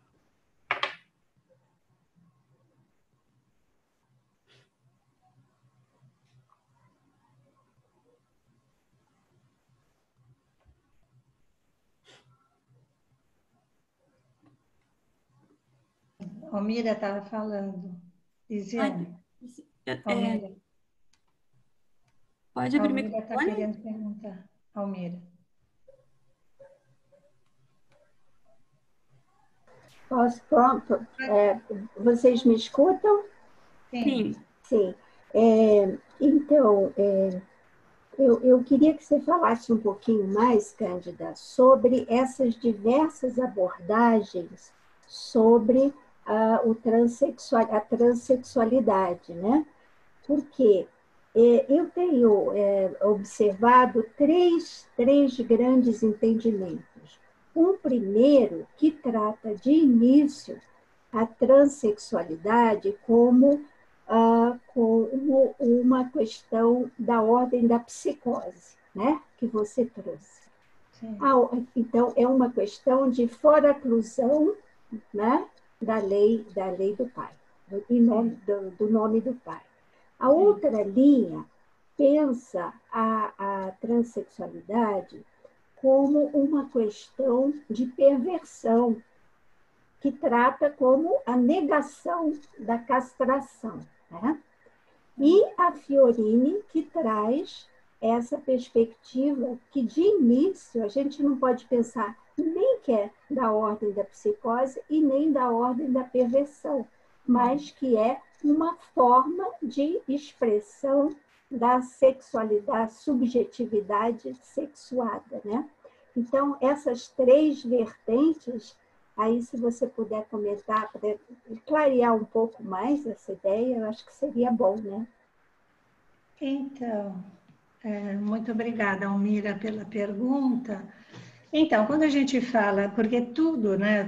Almira estava falando. Lisiane. Almira. É, pode abrir o Almira está microfone? querendo perguntar. Almira. Posso, pronto. É, vocês me escutam? Sim. Sim. É, então, é, eu, eu queria que você falasse um pouquinho mais, Cândida, sobre essas diversas abordagens sobre a, o transexual, a transexualidade, né? Porque é, eu tenho é, observado três, três grandes entendimentos. Um primeiro que trata de início a transexualidade como, ah, como uma questão da ordem da psicose, né? Que você trouxe. Ah, então, é uma questão de foraclusão, né? da, lei, da lei do pai, do, do, do nome do pai. A outra linha pensa a, a transexualidade como uma questão de perversão, que trata como a negação da castração. Né? E a Fiorini, que traz essa perspectiva que, de início, a gente não pode pensar nem que é da ordem da psicose e nem da ordem da perversão, mas que é uma forma de expressão da sexualidade, subjetividade sexuada, né? Então, essas três vertentes, aí se você puder comentar, para clarear um pouco mais essa ideia, eu acho que seria bom, né? Então, é, muito obrigada, Almira, pela pergunta. Então, quando a gente fala, porque tudo, né,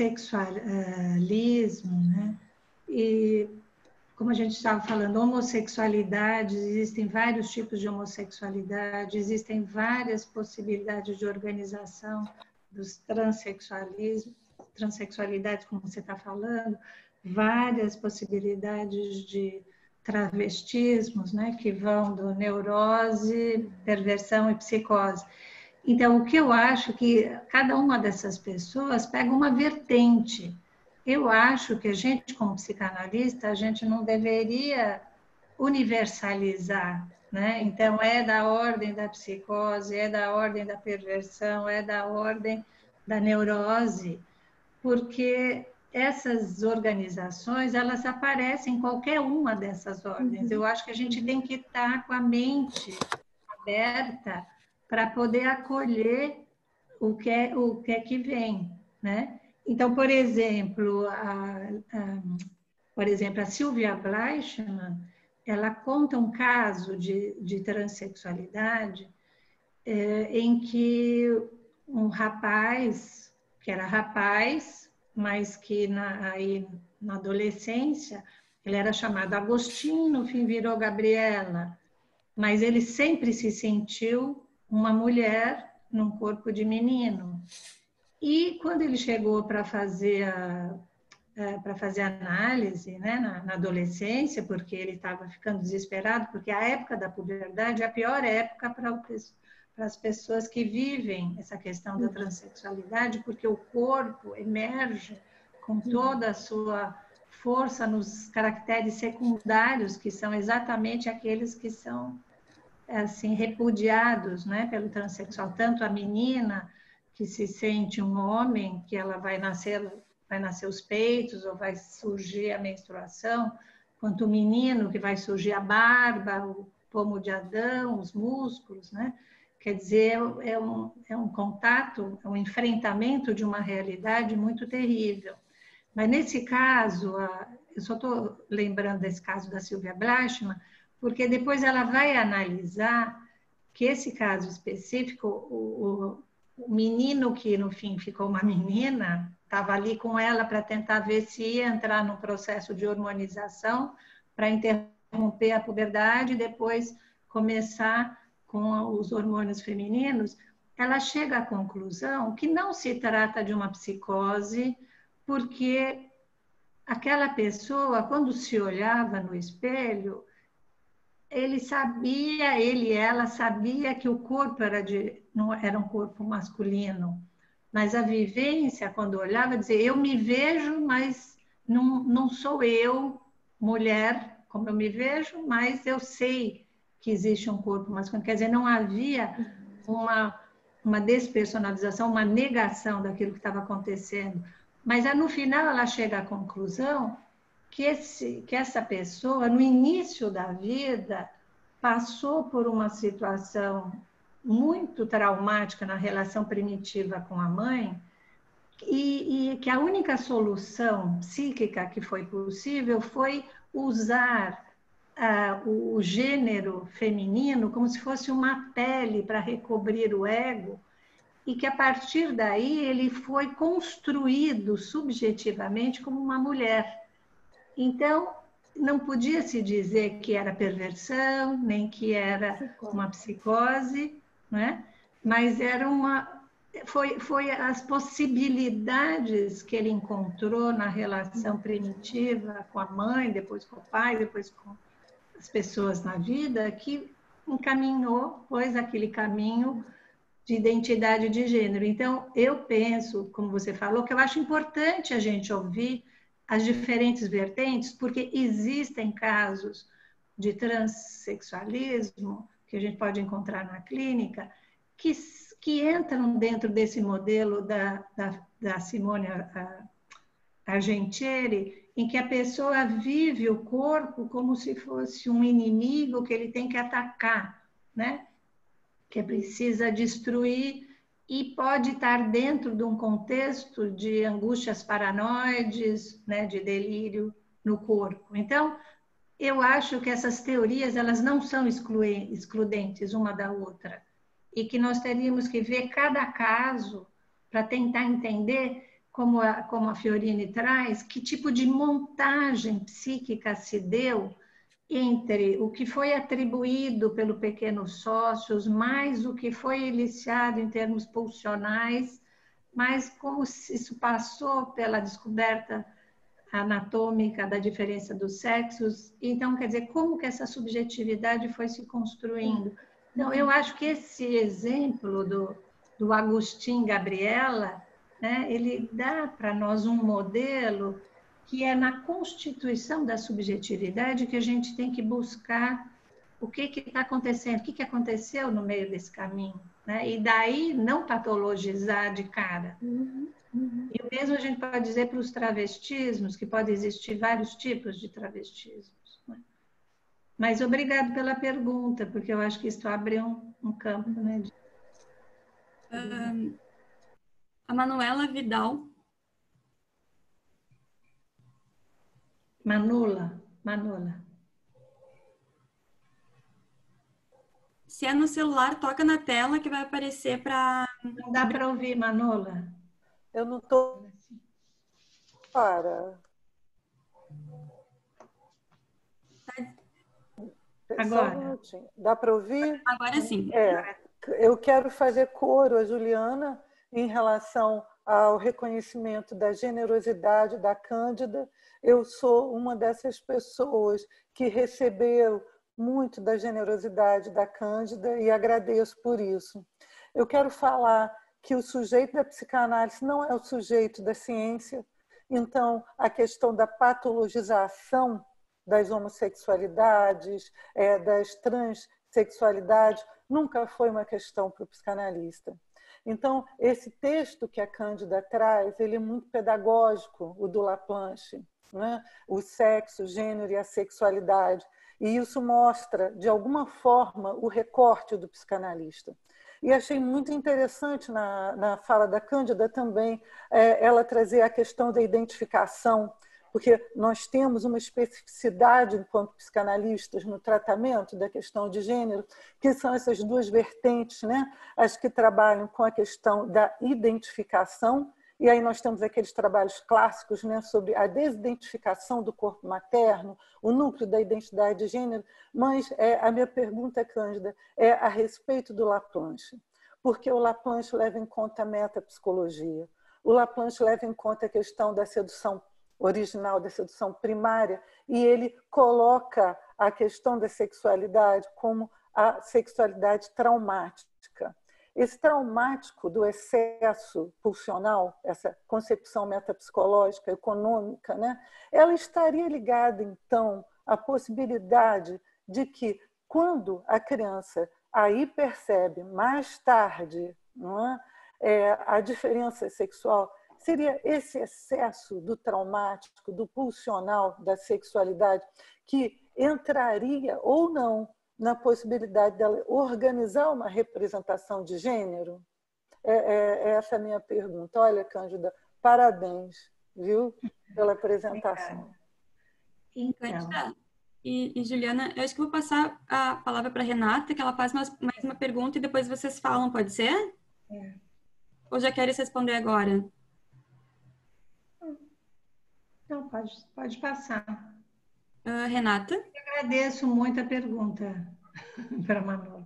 transexualismo, né, e como a gente estava falando, homossexualidade, existem vários tipos de homossexualidade, existem várias possibilidades de organização dos transexualismos, transexualidades, como você está falando, várias possibilidades de travestismos, né, que vão do neurose, perversão e psicose. Então, o que eu acho que cada uma dessas pessoas pega uma vertente. Eu acho que a gente, como psicanalista, a gente não deveria universalizar, né? Então, é da ordem da psicose, é da ordem da perversão, é da ordem da neurose, porque essas organizações, elas aparecem em qualquer uma dessas ordens. Eu acho que a gente tem que estar com a mente aberta para poder acolher o que é, o que, é que vem, né? Então, por exemplo, a, a, por exemplo, a Sylvia Bleichmann, ela conta um caso de, de transexualidade é, em que um rapaz, que era rapaz, mas que na, aí, na adolescência ele era chamado Agostinho, no fim virou Gabriela, mas ele sempre se sentiu uma mulher num corpo de menino. E quando ele chegou para fazer a para fazer análise, né, na, na adolescência, porque ele estava ficando desesperado, porque a época da puberdade é a pior época para, para as pessoas que vivem essa questão da transexualidade, porque o corpo emerge com toda a sua força nos caracteres secundários, que são exatamente aqueles que são assim repudiados, né, pelo transexual, tanto a menina que se sente um homem, que ela vai nascer vai nascer os peitos ou vai surgir a menstruação, quanto o menino que vai surgir a barba, o pomo de Adão, os músculos, né? Quer dizer, é um, é um contato, é um enfrentamento de uma realidade muito terrível. Mas nesse caso, eu só estou lembrando desse caso da Sylvia Bleichmann, porque depois ela vai analisar que esse caso específico, o, o, o menino que no fim ficou uma menina, estava ali com ela para tentar ver se ia entrar no processo de hormonização para interromper a puberdade e depois começar com os hormônios femininos, ela chega à conclusão que não se trata de uma psicose, porque aquela pessoa, quando se olhava no espelho, ele sabia, ele e ela sabia que o corpo era, de, não era um corpo masculino, mas a vivência, quando olhava, dizia, eu me vejo, mas não, não sou eu, mulher, como eu me vejo, mas eu sei que existe um corpo masculino. Quer dizer, não havia uma, uma despersonalização, uma negação daquilo que estava acontecendo. Mas no final ela chega à conclusão que, esse, que essa pessoa, no início da vida, passou por uma situação muito traumática na relação primitiva com a mãe, e, e que a única solução psíquica que foi possível foi usar uh, o, o gênero feminino como se fosse uma pele para recobrir o ego, e que a partir daí ele foi construído subjetivamente como uma mulher. Então, não podia se dizer que era perversão, nem que era uma psicose, né? Mas era uma, foi, foi as possibilidades que ele encontrou na relação primitiva com a mãe, depois com o pai, depois com as pessoas na vida, que encaminhou, pois, aquele caminho de identidade de gênero. Então, eu penso, como você falou, que eu acho importante a gente ouvir as diferentes vertentes, porque existem casos de transexualismo que a gente pode encontrar na clínica, que, que entram dentro desse modelo da, da, da Simone Argentieri, em que a pessoa vive o corpo como se fosse um inimigo que ele tem que atacar, né? Que precisa destruir, e pode estar dentro de um contexto de angústias paranoides, né, de delírio no corpo. Então, eu acho que essas teorias elas não são excludentes uma da outra, e que nós teríamos que ver cada caso para tentar entender, como a, como a Fiorini traz, que tipo de montagem psíquica se deu entre o que foi atribuído pelo pequeno sócios, mais o que foi eliciado em termos pulsionais, mas como se isso passou pela descoberta anatômica da diferença dos sexos. Então, quer dizer, como que essa subjetividade foi se construindo. Então, eu acho que esse exemplo do, do Agustin Gabriela, né, ele dá para nós um modelo que é na constituição da subjetividade que a gente tem que buscar o que está acontecendo, o que, que aconteceu no meio desse caminho, né? E daí não patologizar de cara. Uhum, uhum. E o mesmo a gente pode dizer para os travestismos, que pode existir vários tipos de travestismos, né? Mas obrigado pela pergunta, porque eu acho que isso abre um, um campo, né? De... Um, a Manuela Vidal. Manula, Manula. Se é no celular, toca na tela que vai aparecer para... Não dá para ouvir, Manula. Eu não estou... Para. Agora. Só um minutinho. Dá para ouvir? Agora sim. É. Eu quero fazer coro a Juliana em relação ao reconhecimento da generosidade da Cândida. Eu sou uma dessas pessoas que recebeu muito da generosidade da Cândida e agradeço por isso. Eu quero falar que o sujeito da psicanálise não é o sujeito da ciência, então a questão da patologização das homossexualidades, é, das transexualidades, nunca foi uma questão para o psicanalista. Então, esse texto que a Cândida traz, ele é muito pedagógico, o do Laplanche, né? O sexo, o gênero e a sexualidade. E isso mostra, de alguma forma, o recorte do psicanalista. E achei muito interessante na, na fala da Cândida também é, ela trazer a questão da identificação, porque nós temos uma especificidade enquanto psicanalistas no tratamento da questão de gênero, que são essas duas vertentes, né? As que trabalham com a questão da identificação E aí nós temos aqueles trabalhos clássicos, né, sobre a desidentificação do corpo materno, o núcleo da identidade de gênero, mas é, a minha pergunta, Cândida, é a respeito do Laplanche, porque o Laplanche leva em conta a metapsicologia, o Laplanche leva em conta a questão da sedução original, da sedução primária, e ele coloca a questão da sexualidade como a sexualidade traumática. Esse traumático do excesso pulsional, essa concepção metapsicológica, econômica, né, ela estaria ligada, então, à possibilidade de que, quando a criança aí percebe mais tarde, não é, é, a diferença sexual, seria esse excesso do traumático, do pulsional, da sexualidade, que entraria ou não na possibilidade dela organizar uma representação de gênero? É, é, é essa a minha pergunta. Olha, Cândida, parabéns, viu, pela apresentação. Então. E, e, Juliana, eu acho que vou passar a palavra para a Renata, que ela faz mais, mais uma pergunta e depois vocês falam, pode ser? É. Ou já queres responder agora? Não, pode, pode passar. Uh, Renata? Eu agradeço muito a pergunta para a Manuela.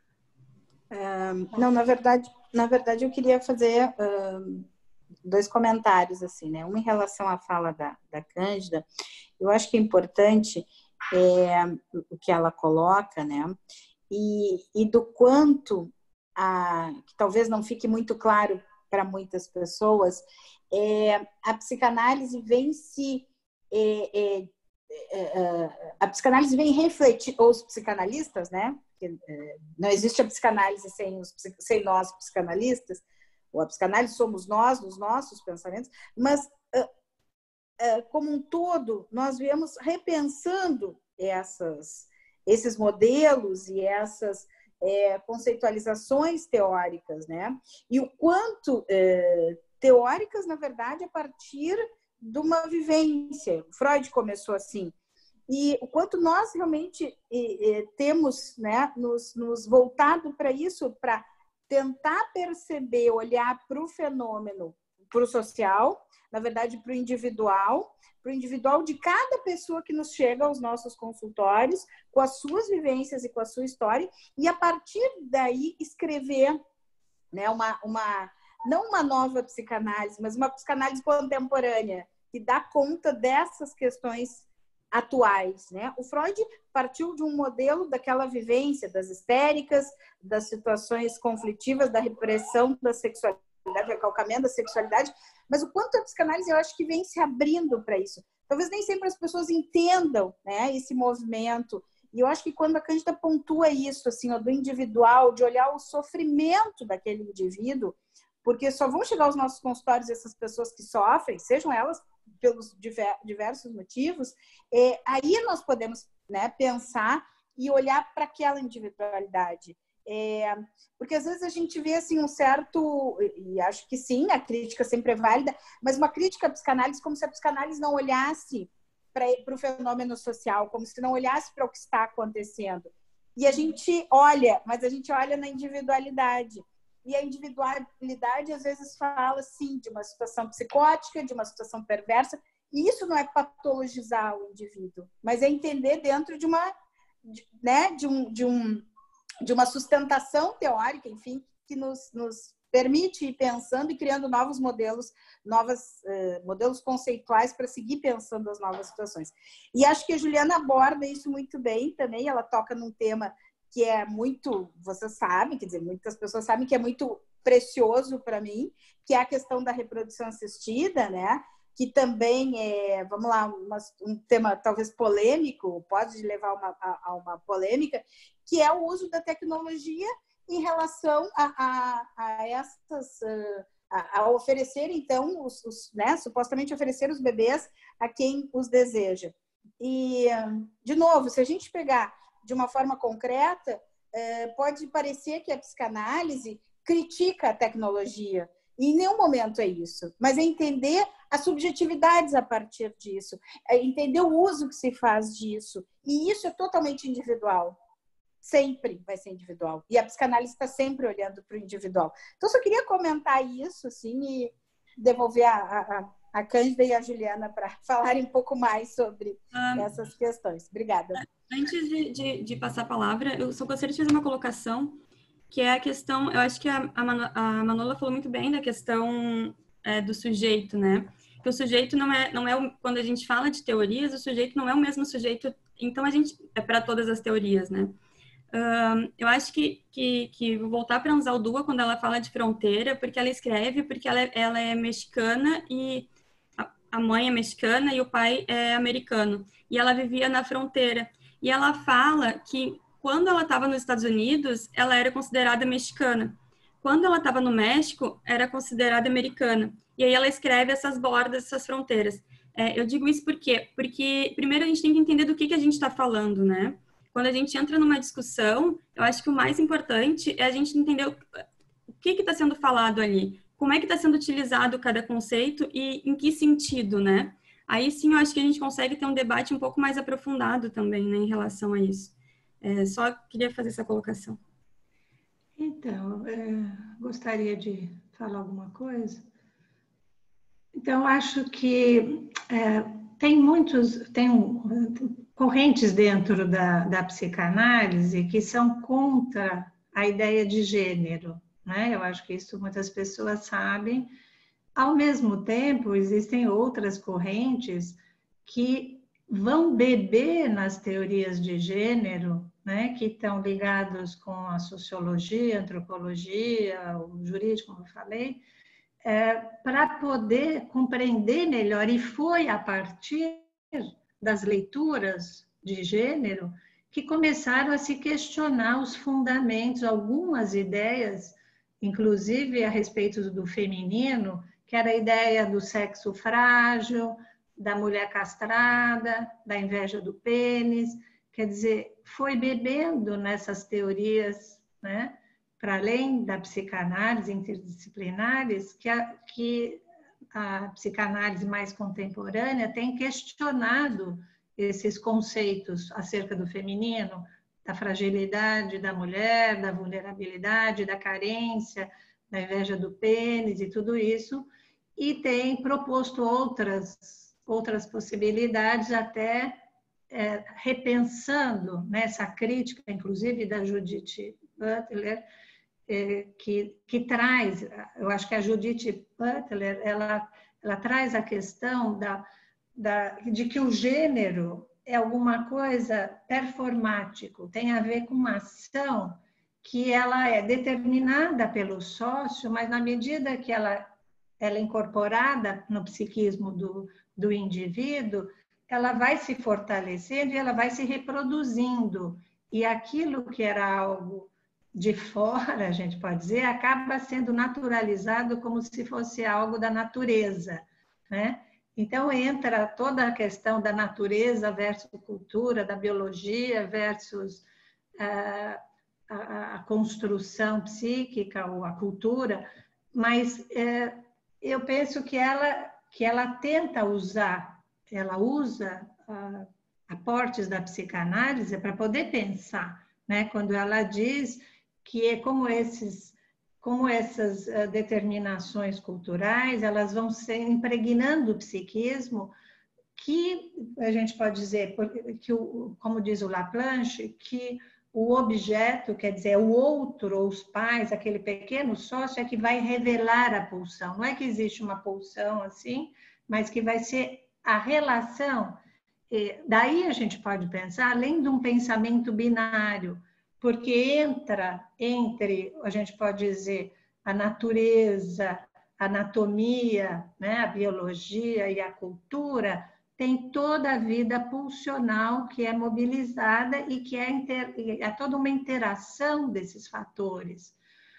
Uh, não, na verdade, na verdade eu queria fazer uh, dois comentários, assim, né? Um em relação à fala da, da Cândida. Eu acho que é importante é, o que ela coloca, né? E, e do quanto, a, que talvez não fique muito claro para muitas pessoas, é, a psicanálise vem se... É, é, é, a psicanálise vem refletir, ou os psicanalistas, né? Porque, é, não existe a psicanálise sem, os, sem nós, psicanalistas, ou a psicanálise somos nós, nos nossos pensamentos, mas, é, é, como um todo, nós viemos repensando essas, esses modelos e essas é, conceitualizações teóricas, né? E o quanto é, teóricas, na verdade, a partir de uma vivência. Freud começou assim. E o quanto nós realmente e, e, temos, né, nos, nos voltado para isso, para tentar perceber, olhar para o fenômeno, para o social, na verdade, para o individual, para o individual de cada pessoa que nos chega aos nossos consultórios, com as suas vivências e com a sua história, e a partir daí escrever, né, uma, uma, não uma nova psicanálise, mas uma psicanálise contemporânea, que dá conta dessas questões atuais, né? O Freud partiu de um modelo daquela vivência das histéricas, das situações conflitivas, da repressão da sexualidade, recalcamento da sexualidade, mas o quanto a psicanálise, eu acho que vem se abrindo para isso. Talvez nem sempre as pessoas entendam, né, esse movimento, e eu acho que quando a Cândida pontua isso, assim, ó, do individual, de olhar o sofrimento daquele indivíduo, porque só vão chegar aos nossos consultórios essas pessoas que sofrem, sejam elas pelos diversos motivos, é, aí nós podemos, né, pensar e olhar para aquela individualidade. É, porque às vezes a gente vê assim, um certo, e acho que sim, a crítica sempre é válida, mas uma crítica à psicanálise como se a psicanálise não olhasse para o fenômeno social, como se não olhasse para o que está acontecendo. E a gente olha, mas a gente olha na individualidade. E a individualidade, às vezes, fala, sim, de uma situação psicótica, de uma situação perversa. E isso não é patologizar o indivíduo, mas é entender dentro de uma, de, né, de, um, de, um, de uma sustentação teórica, enfim, que nos, nos permite ir pensando e criando novos modelos, novos uh, modelos conceituais para seguir pensando as novas situações. E acho que a Juliana aborda isso muito bem também. Ela toca num tema que é muito, vocês sabem, quer dizer, muitas pessoas sabem que é muito precioso para mim, que é a questão da reprodução assistida, né? Que também é, vamos lá, uma, um tema talvez polêmico, pode levar uma, a, a uma polêmica, que é o uso da tecnologia em relação a, a, a essas, a, a oferecer, então, os, os, né, supostamente oferecer os bebês a quem os deseja. E, de novo, se a gente pegar de uma forma concreta, pode parecer que a psicanálise critica a tecnologia. E em nenhum momento é isso. Mas é entender as subjetividades a partir disso. É entender o uso que se faz disso. E isso é totalmente individual. Sempre vai ser individual. E a psicanálise está sempre olhando para o individual. Então, eu só queria comentar isso, assim, e devolver a, a, a Cândida e a Juliana para falarem um pouco mais sobre ah, essas questões. Obrigada. Antes de, de, de passar a palavra, eu só gostaria de fazer uma colocação, que é a questão, eu acho que a, a Manola falou muito bem da questão é, do sujeito, né? Que o sujeito não é, não é o, quando a gente fala de teorias, o sujeito não é o mesmo sujeito, então a gente, é para todas as teorias, né? Uh, eu acho que, que, que vou voltar para Anzaldúa quando ela fala de fronteira, porque ela escreve, porque ela é, ela é mexicana e a, a mãe é mexicana e o pai é americano. E ela vivia na fronteira. E ela fala que quando ela estava nos Estados Unidos, ela era considerada mexicana. Quando ela estava no México, era considerada americana. E aí ela escreve essas bordas, essas fronteiras. É, eu digo isso por quê? Porque primeiro a gente tem que entender do que, que a gente está falando, né? Quando a gente entra numa discussão, eu acho que o mais importante é a gente entender o, o que está sendo falado ali, como é que está sendo utilizado cada conceito e em que sentido, né? Aí sim eu acho que a gente consegue ter um debate um pouco mais aprofundado também, né, em relação a isso. É, só queria fazer essa colocação. Então, é, gostaria de falar alguma coisa. Então, acho que é, tem muitos, tem um, correntes dentro da, da psicanálise que são contra a ideia de gênero, né? Eu acho que isso muitas pessoas sabem. Ao mesmo tempo, existem outras correntes que vão beber nas teorias de gênero, né? Que estão ligados com a sociologia, a antropologia, o jurídico, como eu falei, É, para poder compreender melhor, e foi a partir das leituras de gênero que começaram a se questionar os fundamentos, algumas ideias, inclusive a respeito do feminino, que era a ideia do sexo frágil, da mulher castrada, da inveja do pênis, quer dizer, foi bebendo nessas teorias, né? Para além da psicanálise interdisciplinares, que a, que a psicanálise mais contemporânea tem questionado esses conceitos acerca do feminino, da fragilidade da mulher, da vulnerabilidade, da carência, da inveja do pênis e tudo isso, e tem proposto outras, outras possibilidades, até é, repensando nessa crítica, inclusive da Judith Butler, Que, que traz, eu acho que a Judith Butler, ela, ela traz a questão da, da, de que o gênero é alguma coisa performático, tem a ver com uma ação que ela é determinada pelo sócio, mas na medida que ela, ela é incorporada no psiquismo do, do indivíduo, ela vai se fortalecendo e ela vai se reproduzindo. E aquilo que era algo de fora, a gente pode dizer, acaba sendo naturalizado como se fosse algo da natureza, né? Então, entra toda a questão da natureza versus cultura, da biologia versus a, a, a construção psíquica ou a cultura, mas é, eu penso que ela, que ela tenta usar, ela usa a, aportes da psicanálise para poder pensar, né? Quando ela diz que é como esses, como essas determinações culturais, elas vão ser impregnando o psiquismo, que a gente pode dizer, que o, como diz o Laplanche, que o objeto, quer dizer, o outro, ou os pais, aquele pequeno sócio, é que vai revelar a pulsão. Não é que existe uma pulsão assim, mas que vai ser a relação. Daí a gente pode pensar, além de um pensamento binário, porque entra entre, a gente pode dizer, a natureza, a anatomia, né, a biologia e a cultura, tem toda a vida pulsional que é mobilizada e que é, inter, é toda uma interação desses fatores.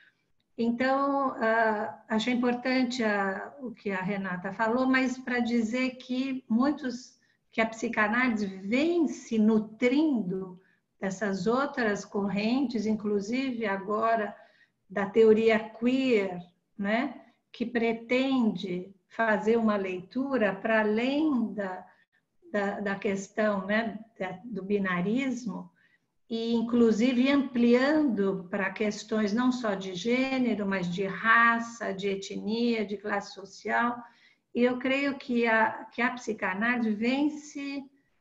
Então, uh, achei importante a, o que a Renata falou, mas para dizer que muitos, que a psicanálise vem se nutrindo dessas outras correntes, inclusive agora da teoria queer, né, que pretende fazer uma leitura para além da, da, da questão, né, da, do binarismo, e inclusive ampliando para questões não só de gênero, mas de raça, de etnia, de classe social. E eu creio que a, que a psicanálise vem se,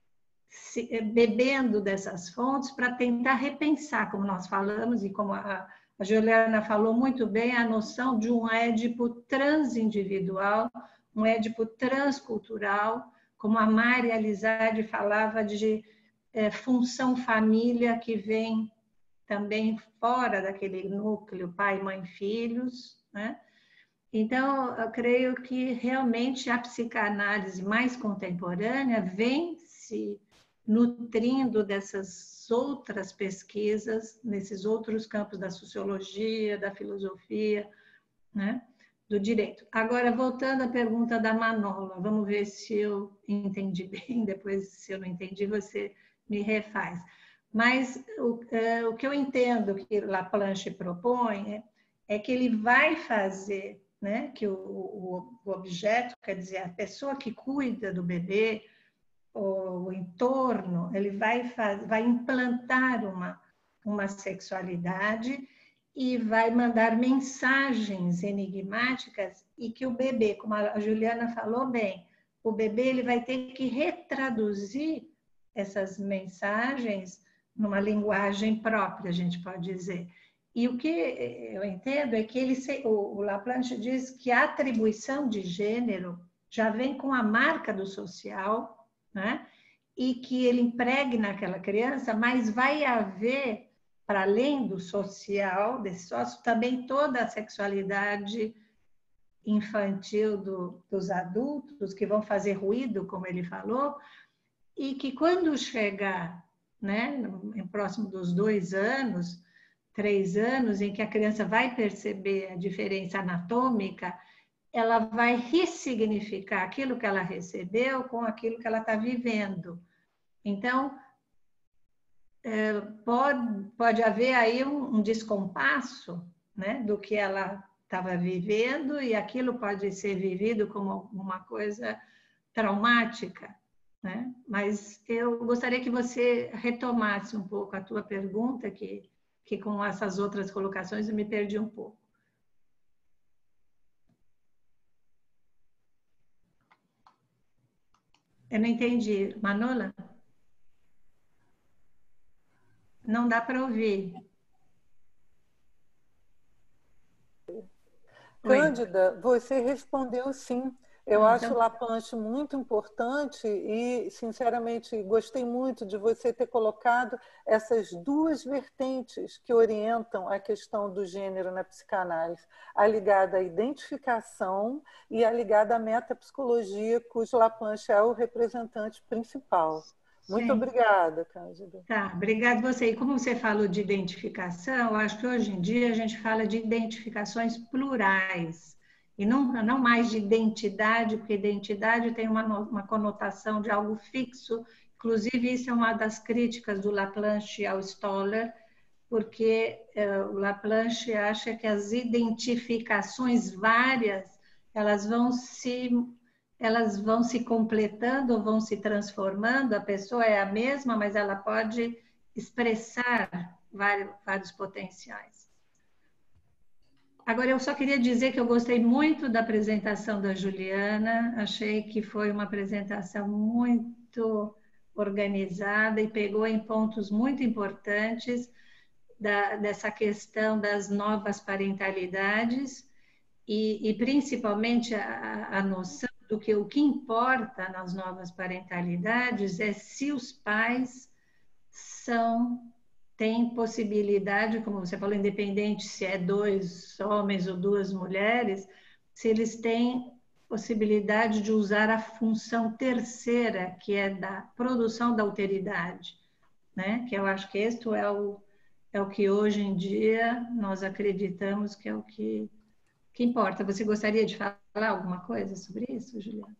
se bebendo dessas fontes para tentar repensar, como nós falamos, e como a, a Juliana falou muito bem, a noção de um Édipo transindividual, um Édipo transcultural, como a Maria Alizade falava de é, função família, que vem também fora daquele núcleo pai, mãe, filhos, né? Então, eu creio que realmente a psicanálise mais contemporânea vem se nutrindo dessas outras pesquisas, nesses outros campos da sociologia, da filosofia, né? Do direito. Agora, voltando à pergunta da Manola, vamos ver se eu entendi bem, depois, se eu não entendi, você me refaz. Mas o, é, o que eu entendo que Laplanche propõe é, é que ele vai fazer, né, que o, o, o objeto, quer dizer, a pessoa que cuida do bebê, o, o entorno, ele vai, faz, vai implantar uma, uma sexualidade e vai mandar mensagens enigmáticas e que o bebê, como a Juliana falou bem, o bebê ele vai ter que retraduzir essas mensagens numa linguagem própria, a gente pode dizer. E o que eu entendo é que ele, o Laplanche diz que a atribuição de gênero já vem com a marca do social, né? E que ele empregue naquela criança, mas vai haver, para além do social, desse sócio, também toda a sexualidade infantil do, dos adultos, que vão fazer ruído, como ele falou, e que quando chegar, né, no, próximo dos dois anos, três anos, em que a criança vai perceber a diferença anatômica, ela vai ressignificar aquilo que ela recebeu com aquilo que ela está vivendo. Então, é, pode, pode haver aí um, um descompasso, né, do que ela estava vivendo, e aquilo pode ser vivido como uma coisa traumática, né? Mas eu gostaria que você retomasse um pouco a tua pergunta, que, que com essas outras colocações eu me perdi um pouco. Eu não entendi. Manola? Não dá para ouvir. Cândida, você respondeu sim. Eu Ah, acho então... o Laplanche muito importante e, sinceramente, gostei muito de você ter colocado essas duas vertentes que orientam a questão do gênero na psicanálise, a ligada à identificação e a ligada à metapsicologia, cujo Laplanche é o representante principal. Muito Sim. obrigada, Cândida. Tá, obrigada você. E como você falou de identificação, eu acho que hoje em dia a gente fala de identificações plurais. E não, não mais de identidade, porque identidade tem uma, uma conotação de algo fixo. Inclusive, isso é uma das críticas do Laplanche ao Stoller, porque eh, o Laplanche acha que as identificações várias, elas vão se, elas vão se completando, vão se transformando. A pessoa é a mesma, mas ela pode expressar vários, vários potenciais. Agora, eu só queria dizer que eu gostei muito da apresentação da Juliana, achei que foi uma apresentação muito organizada e pegou em pontos muito importantes da, dessa questão das novas parentalidades e, e principalmente a, a noção do que o que importa nas novas parentalidades é se os pais são... tem possibilidade, como você falou, independente se é dois homens ou duas mulheres, se eles têm possibilidade de usar a função terceira, que é da produção da alteridade, né? Que eu acho que este é o, é o que hoje em dia nós acreditamos que é o que, que importa. Você gostaria de falar alguma coisa sobre isso, Juliana?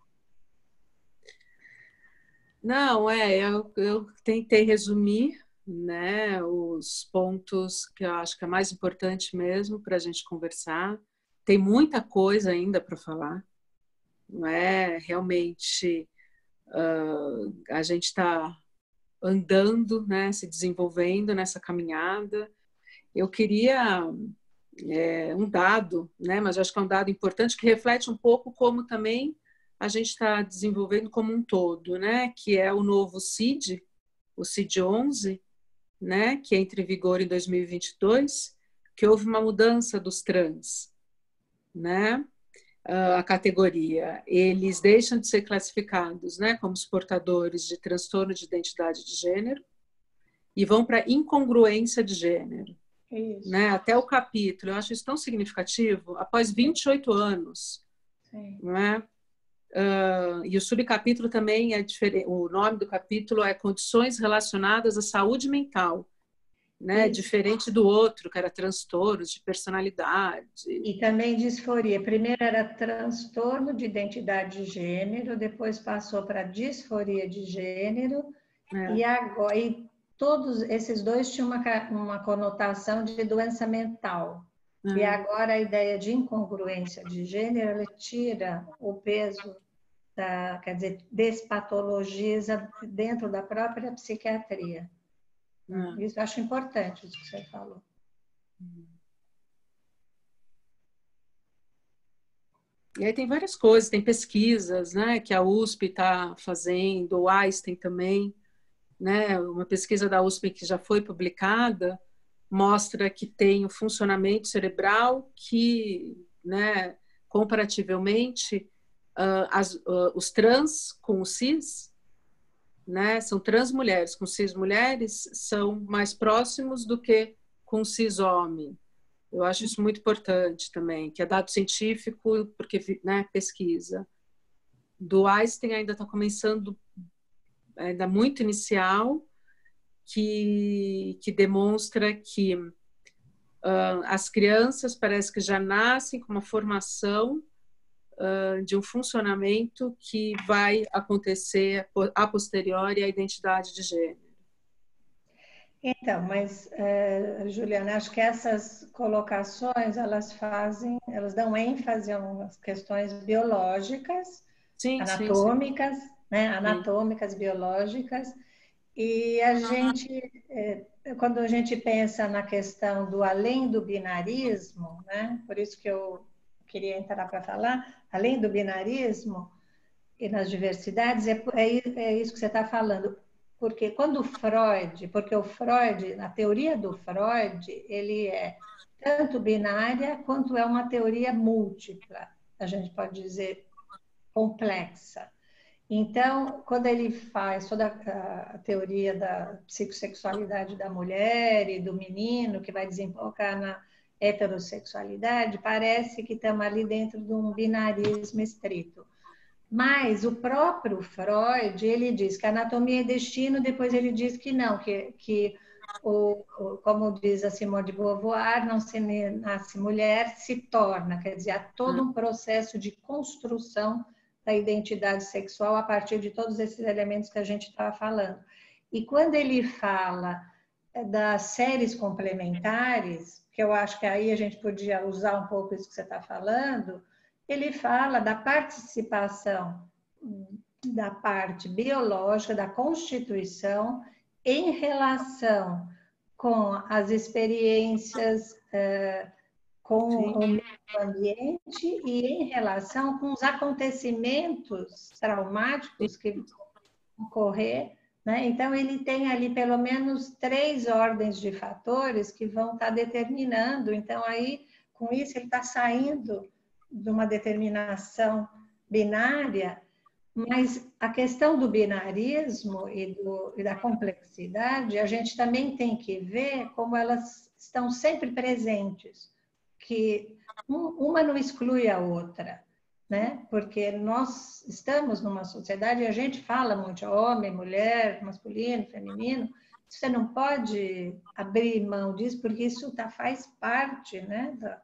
Não, é, eu, eu tentei resumir, né, os pontos que eu acho que é mais importante mesmo para a gente conversar. Tem muita coisa ainda para falar, não é? Realmente uh, a gente está andando, né, se desenvolvendo nessa caminhada. Eu queria é, um dado, né, mas eu acho que é um dado importante que reflete um pouco como também a gente está desenvolvendo como um todo, né, que é o novo C I D, o C I D onze, né, que entra em vigor em dois mil e vinte e dois, que houve uma mudança dos trans, né, a categoria. Eles deixam de ser classificados, né, como os portadores de transtorno de identidade de gênero e vão para incongruência de gênero. Isso. Né? Até o capítulo, eu acho isso tão significativo, após vinte e oito anos. Sim. Né? Uh, e o subcapítulo também é diferente, o nome do capítulo é Condições Relacionadas à Saúde Mental. Né? Diferente do outro, que era transtornos de personalidade. E também disforia. Primeiro era transtorno de identidade de gênero, depois passou para disforia de gênero, é. e agora e todos esses dois tinham uma, uma conotação de doença mental. É. E agora a ideia de incongruência de gênero, ela tira o peso, da, quer dizer, despatologiza dentro da própria psiquiatria. Hum. Isso eu acho importante, isso que você falou. E aí tem várias coisas, tem pesquisas, né, que a U S P está fazendo, o Einstein também, né, uma pesquisa da U S P que já foi publicada mostra que tem o funcionamento cerebral que, né, comparativamente, uh, as, uh, os trans com o cis, né, são trans mulheres com cis mulheres são mais próximos do que com cis homem. Eu acho isso muito importante também, que é dado científico, porque, né, pesquisa. Do Einstein ainda está começando, ainda muito inicial, que, que demonstra que uh, as crianças parece que já nascem com uma formação Uh, de um funcionamento que vai acontecer a posteriori à identidade de gênero. Então, mas, uh, Juliana, acho que essas colocações, elas fazem, elas dão ênfase a umas questões biológicas, sim, anatômicas, sim, sim. né, anatômicas, sim. biológicas, e a gente, eh, quando a gente pensa na questão do além do binarismo, né, por isso que eu queria entrar para falar, além do binarismo e nas diversidades, é, é isso que você está falando. Porque quando Freud, porque o Freud, a teoria do Freud, ele é tanto binária quanto é uma teoria múltipla, a gente pode dizer complexa. Então, quando ele faz toda a teoria da psicossexualidade da mulher e do menino, que vai desembocar na heterossexualidade, parece que estamos ali dentro de um binarismo estrito. Mas o próprio Freud, ele diz que anatomia é destino, depois ele diz que não, que, que o, o, como diz a Simone de Beauvoir, não se nasce mulher, se torna, quer dizer, há todo um processo de construção da identidade sexual a partir de todos esses elementos que a gente estava falando. E quando ele fala das séries complementares, que eu acho que aí a gente podia usar um pouco isso que você está falando, ele fala da participação da parte biológica, da constituição, em relação com as experiências eh, com Sim. o meio ambiente e em relação com os acontecimentos traumáticos que vão ocorrer, né? Então, ele tem ali pelo menos três ordens de fatores que vão estar determinando. Então, aí, com isso, ele está saindo de uma determinação binária, mas a questão do binarismo e, do, e da complexidade, a gente também tem que ver como elas estão sempre presentes, que uma não exclui a outra, né? Porque nós estamos numa sociedade e a gente fala muito de homem, mulher, masculino, feminino. Você não pode abrir mão disso, porque isso tá, faz parte, né, da,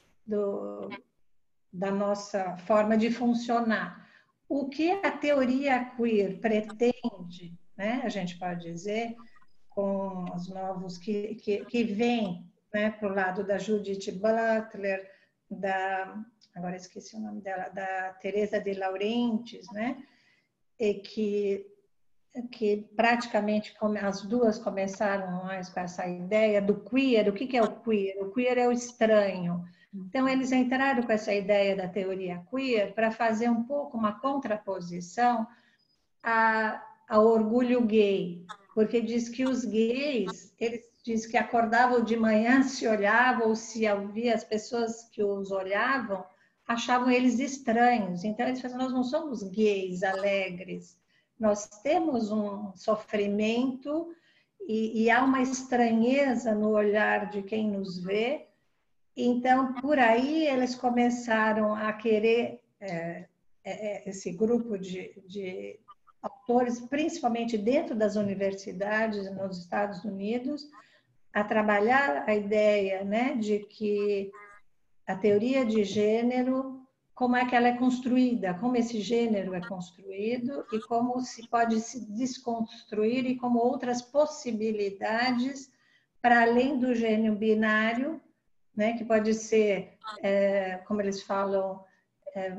do, da nossa forma de funcionar. O que a teoria queer pretende, né, a gente pode dizer, com os novos que, que, que vêm, né, para o lado da Judith Butler, da, agora esqueci o nome dela, da Teresa de Laurentiis, né, e que que praticamente as duas começaram mais com essa ideia do queer. O que é o queer? O queer é o estranho. Então, eles entraram com essa ideia da teoria queer para fazer um pouco uma contraposição a, ao orgulho gay, porque diz que os gays, eles diz que acordavam de manhã, se olhavam, ou se havia as pessoas que os olhavam, achavam eles estranhos. Então, eles falam, nós não somos gays alegres, nós temos um sofrimento e, e há uma estranheza no olhar de quem nos vê. Então, por aí, eles começaram a querer, é, é, esse grupo de, de autores, principalmente dentro das universidades nos Estados Unidos, a trabalhar a ideia, né, de que a teoria de gênero, como é que ela é construída, como esse gênero é construído e como se pode se desconstruir e como outras possibilidades para além do gênero binário, né, que pode ser, é, como eles falam, é,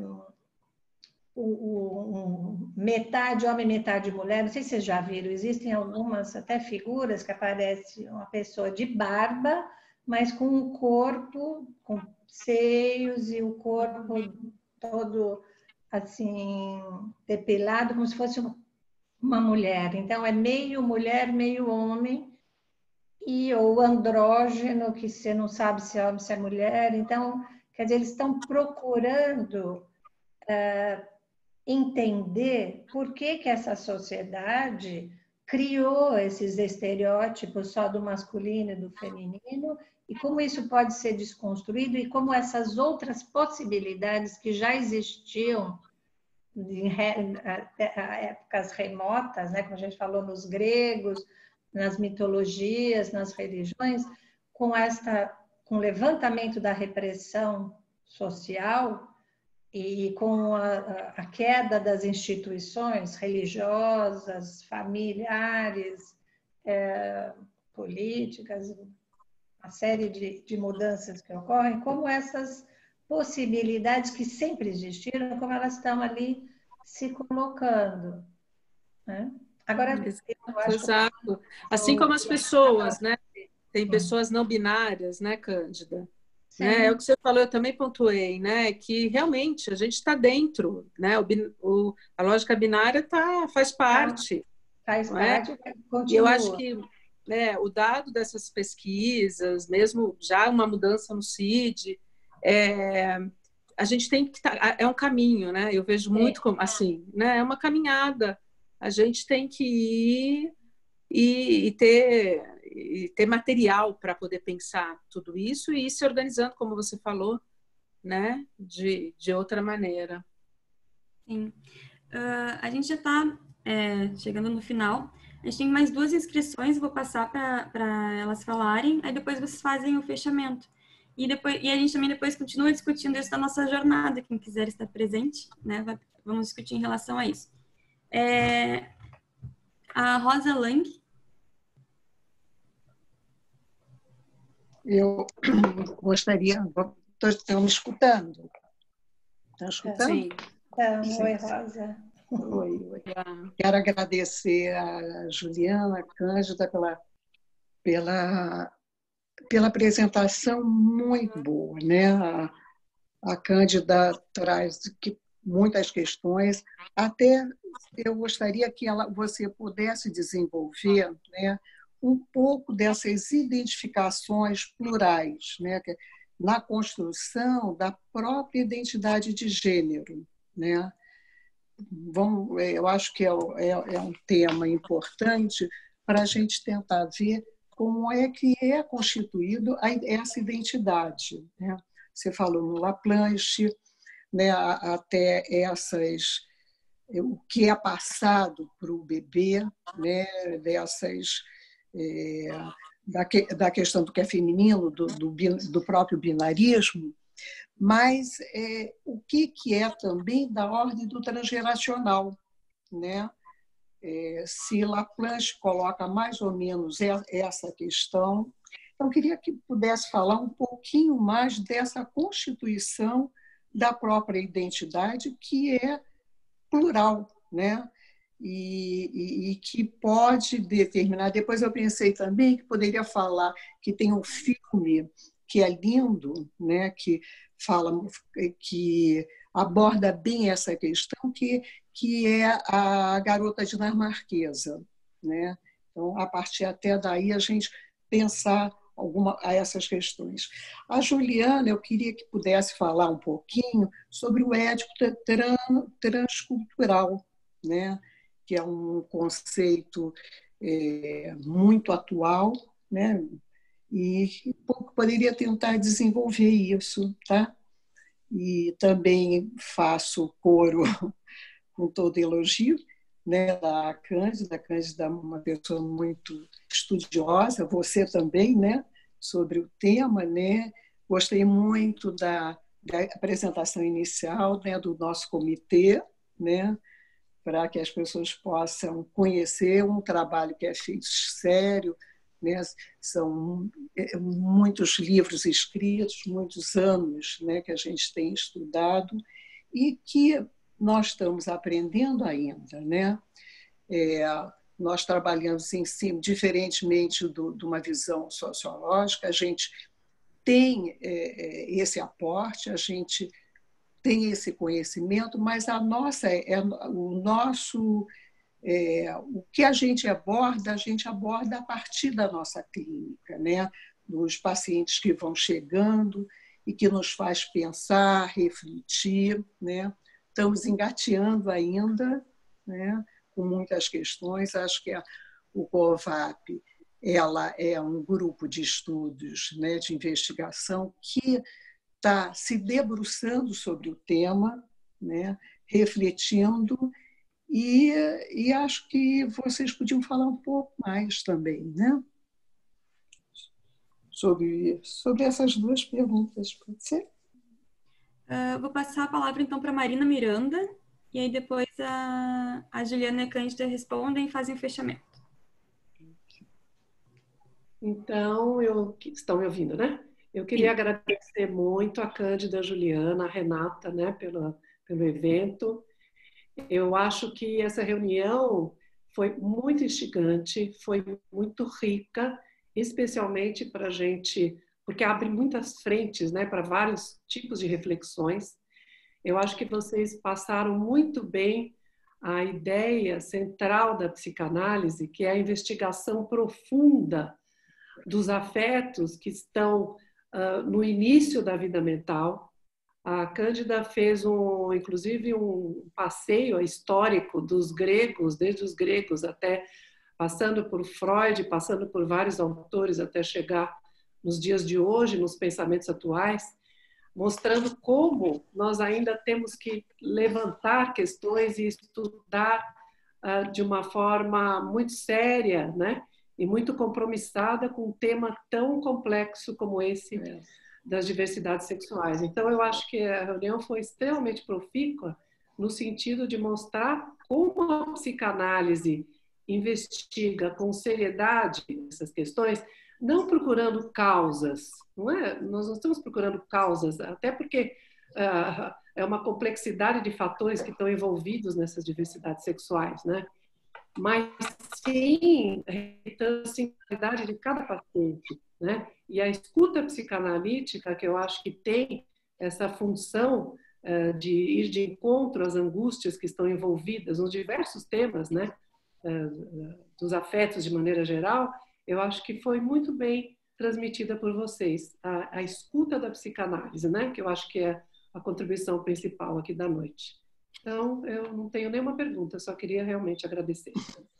o, o, um, metade homem, metade mulher. Não sei se vocês já viram, existem algumas até figuras que aparece uma pessoa de barba, mas com um corpo, com seios e o corpo todo assim depilado, como se fosse uma mulher. Então é meio mulher, meio homem. E o andrógeno, que você não sabe se é homem, se é mulher. Então, quer dizer, eles estão procurando uh, entender por que, que essa sociedade criou esses estereótipos só do masculino e do feminino e como isso pode ser desconstruído e como essas outras possibilidades que já existiam em épocas remotas, né, como a gente falou nos gregos, nas mitologias, nas religiões, com esta, com o levantamento da repressão social e com a, a queda das instituições religiosas, familiares, é, políticas, uma série de, de mudanças que ocorrem, como essas possibilidades que sempre existiram, como elas estão ali se colocando, né? Agora, eu acho Exato. que... Assim como as pessoas, né? Tem pessoas não binárias, né, Cândida? Né? É o que você falou, eu também pontuei, né? Que realmente a gente está dentro, né? O, o, a lógica binária tá, faz parte. Faz não parte, é? continua. E eu acho que né, o dado dessas pesquisas, mesmo já uma mudança no C I D, é, a gente tem que... Tá, é um caminho, né? Eu vejo muito como, assim, né? É uma caminhada. A gente tem que ir e, e, ter, e ter material para poder pensar tudo isso e ir se organizando, como você falou, né? De, de outra maneira. Sim. Uh, a gente já está é, chegando no final. A gente tem mais duas inscrições, vou passar para elas falarem, aí depois vocês fazem o fechamento. E, depois, e a gente também depois continua discutindo isso da nossa jornada, quem quiser estar presente, né? Vamos discutir em relação a isso. É, a Rosa Lang. Eu gostaria... Estão me escutando? Estão escutando? Sim. Então, oi, Rosa. Oi, oi. Quero agradecer a Juliana, a Cândida, pela, pela, pela apresentação muito boa, né? A, a Cândida traz que, muitas questões, até eu gostaria que ela, você pudesse desenvolver, né, um pouco dessas identificações plurais, né, na construção da própria identidade de gênero, né? Vamos, eu acho que é, é, é um tema importante para a gente tentar ver como é que é constituído a, essa identidade, né? Você falou no Laplanche, né, até essas, o que é passado para o bebê, né, dessas, é, da, que, da questão do que é feminino, do, do, do próprio binarismo, mas é, o que, que é também da ordem do transgeracional, né? É, se Laplanche coloca mais ou menos essa questão, então queria que pudesse falar um pouquinho mais dessa constituição da própria identidade, que é plural, né? e, e, e que pode determinar. Depois eu pensei também que poderia falar que tem um filme que é lindo, né, que fala, que aborda bem essa questão, que, que é a Garota Dinamarquesa, né? Então, a partir até daí, a gente pensar alguma, a essas questões. A Juliana, eu queria que pudesse falar um pouquinho sobre o ético transcultural, né? Que é um conceito é, muito atual, né? E pouco poderia tentar desenvolver isso, tá? E também faço coro com todo elogio, né, da Cândida. A Cândida é uma pessoa muito estudiosa, você também, né, sobre o tema, né? Gostei muito da, da apresentação inicial, né, do nosso comitê, né, para que as pessoas possam conhecer um trabalho que é feito sério, né? São muitos livros escritos, muitos anos, né, que a gente tem estudado e que nós estamos aprendendo ainda, né? É, nós trabalhamos em cima, diferentemente do, de uma visão sociológica, a gente tem é, esse aporte, a gente tem esse conhecimento, mas a nossa, é, o nosso, é, o que a gente aborda, a gente aborda a partir da nossa clínica, né? Dos pacientes que vão chegando e que nos faz pensar, refletir, né? Estamos engateando ainda, né, com muitas questões. Acho que a, o COVAP ela é um grupo de estudos, né, de investigação que está se debruçando sobre o tema, né, refletindo, e, e acho que vocês podiam falar um pouco mais também, né, sobre, sobre essas duas perguntas, pode ser? Uh, vou passar a palavra, então, para a Marina Miranda, e aí depois a, a Juliana e a Cândida respondem e fazem o fechamento. Então, eu, estão me ouvindo, né? Eu queria Sim. agradecer muito a Cândida, a Juliana, a Renata, né, pelo, pelo evento. Eu acho que essa reunião foi muito instigante, foi muito rica, especialmente para a gente, porque abre muitas frentes, né, para vários tipos de reflexões. Eu acho que vocês passaram muito bem a ideia central da psicanálise, que é a investigação profunda dos afetos que estão uh, no início da vida mental. A Cândida fez, um, inclusive, um passeio histórico dos gregos, desde os gregos até, passando por Freud, passando por vários autores, até chegar nos dias de hoje, nos pensamentos atuais, mostrando como nós ainda temos que levantar questões e estudar uh, de uma forma muito séria, né? E muito compromissada com um tema tão complexo como esse é. das diversidades sexuais. Então, eu acho que a reunião foi extremamente profícua no sentido de mostrar como a psicanálise investiga com seriedade essas questões, não procurando causas, não é? Nós não estamos procurando causas, até porque uh, é uma complexidade de fatores que estão envolvidos nessas diversidades sexuais, né? Mas sim a singularidade de cada paciente, né? E a escuta psicanalítica, que eu acho que tem essa função uh, de ir de encontro às angústias que estão envolvidas nos diversos temas, né? Uh, dos afetos de maneira geral, eu acho que foi muito bem transmitida por vocês. A, a escuta da psicanálise, né? Que eu acho que é a contribuição principal aqui da noite. Então, eu não tenho nenhuma pergunta, só queria realmente agradecer.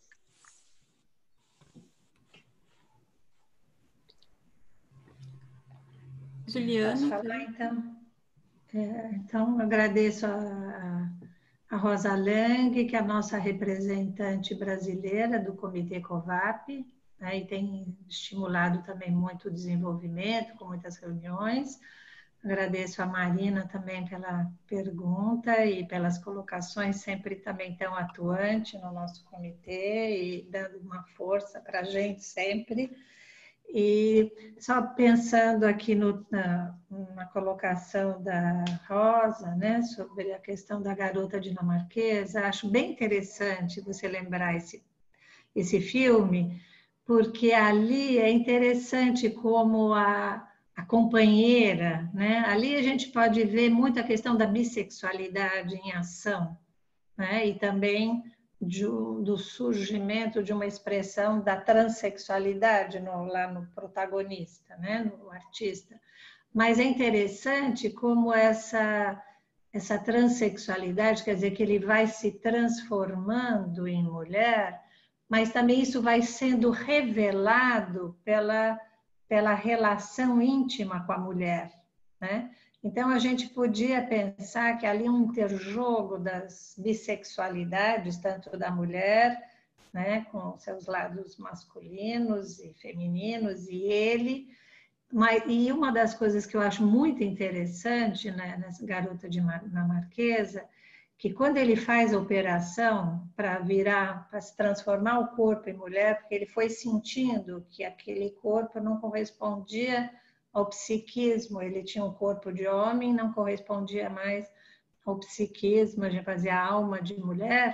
Juliana. Posso falar, então? É, então, eu agradeço a, a Rosa Lang, que é a nossa representante brasileira do Comitê COVAP, né, e tem estimulado também muito o desenvolvimento, com muitas reuniões. Agradeço a Marina também pela pergunta e pelas colocações, sempre também tão atuante no nosso comitê e dando uma força para a gente sempre. E só pensando aqui no, na, na colocação da Rosa, né, sobre a questão da garota dinamarquesa, acho bem interessante você lembrar esse, esse filme, porque ali é interessante como a, a companheira, né, ali a gente pode ver muito a questão da bissexualidade em ação, né, e também De, do surgimento de uma expressão da transexualidade no, lá no protagonista, né, no artista. Mas é interessante como essa, essa transexualidade, quer dizer, que ele vai se transformando em mulher, mas também isso vai sendo revelado pela, pela relação íntima com a mulher, né? Então, a gente podia pensar que ali um interjogo das bissexualidades, tanto da mulher, né, com seus lados masculinos e femininos, e ele. Mas, e uma das coisas que eu acho muito interessante, né, nessa garota dinamarquesa, que quando ele faz a operação para virar, para se transformar o corpo em mulher, porque ele foi sentindo que aquele corpo não correspondia ao psiquismo, ele tinha um corpo de homem, não correspondia mais ao psiquismo, a gente fazia a alma de mulher.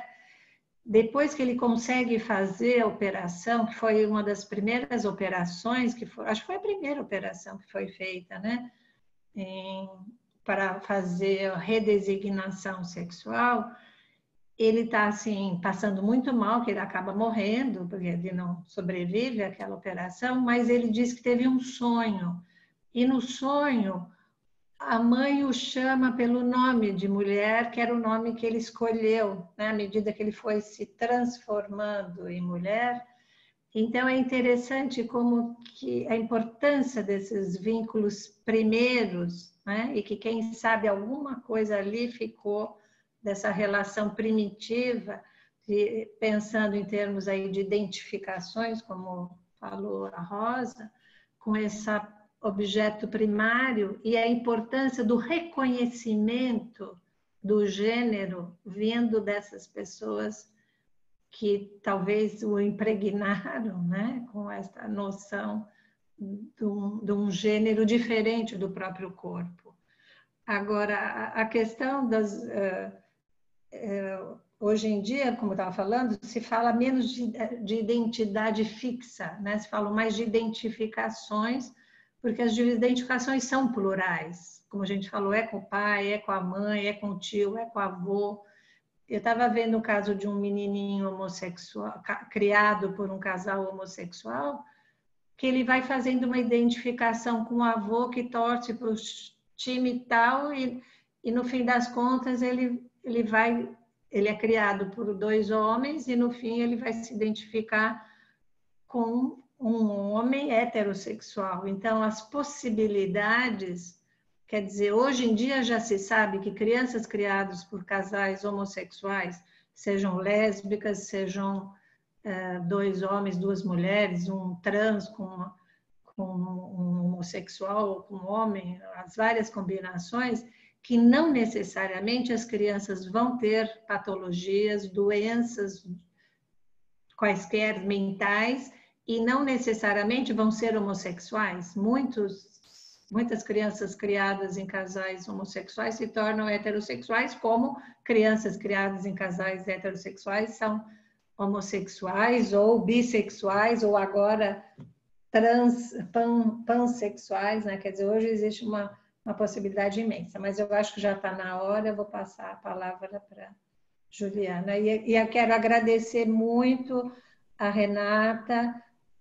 Depois que ele consegue fazer a operação, que foi uma das primeiras operações, que foi, acho que foi a primeira operação que foi feita, né, em, para fazer a redesignação sexual, ele está assim, passando muito mal, que ele acaba morrendo, porque ele não sobrevive àquela operação, mas ele diz que teve um sonho. E no sonho, a mãe o chama pelo nome de mulher, que era o nome que ele escolheu, né? À medida que ele foi se transformando em mulher. Então, é interessante como que a importância desses vínculos primeiros, né? E que, quem sabe, alguma coisa ali ficou dessa relação primitiva, de, pensando em termos aí de identificações, como falou a Rosa, com essa objeto primário e a importância do reconhecimento do gênero vindo dessas pessoas que talvez o impregnaram, né, com essa noção de um, de um gênero diferente do próprio corpo. Agora, a questão das... Uh, uh, hoje em dia, como eu estava falando, se fala menos de, de identidade fixa, né? Se fala mais de identificações, porque as identificações são plurais. Como a gente falou, é com o pai, é com a mãe, é com o tio, é com o avô. Eu estava vendo o caso de um menininho homossexual, criado por um casal homossexual, que ele vai fazendo uma identificação com o avô que torce para o time tal, e, e no fim das contas ele, ele vai... Ele é criado por dois homens e, no fim, ele vai se identificar com um homem heterossexual. Então, as possibilidades... Quer dizer, hoje em dia já se sabe que crianças criadas por casais homossexuais, sejam lésbicas, sejam uh, dois homens, duas mulheres, um trans com, uma, com um homossexual ou com um homem, as várias combinações, que não necessariamente as crianças vão ter patologias, doenças quaisquer mentais, e não necessariamente vão ser homossexuais. Muitos, muitas crianças criadas em casais homossexuais se tornam heterossexuais, como crianças criadas em casais heterossexuais são homossexuais ou bissexuais, ou agora trans, pan, pansexuais, né? Quer dizer, hoje existe uma uma possibilidade imensa, mas eu acho que já está na hora, eu vou passar a palavra para Juliana. E, e eu quero agradecer muito a Renata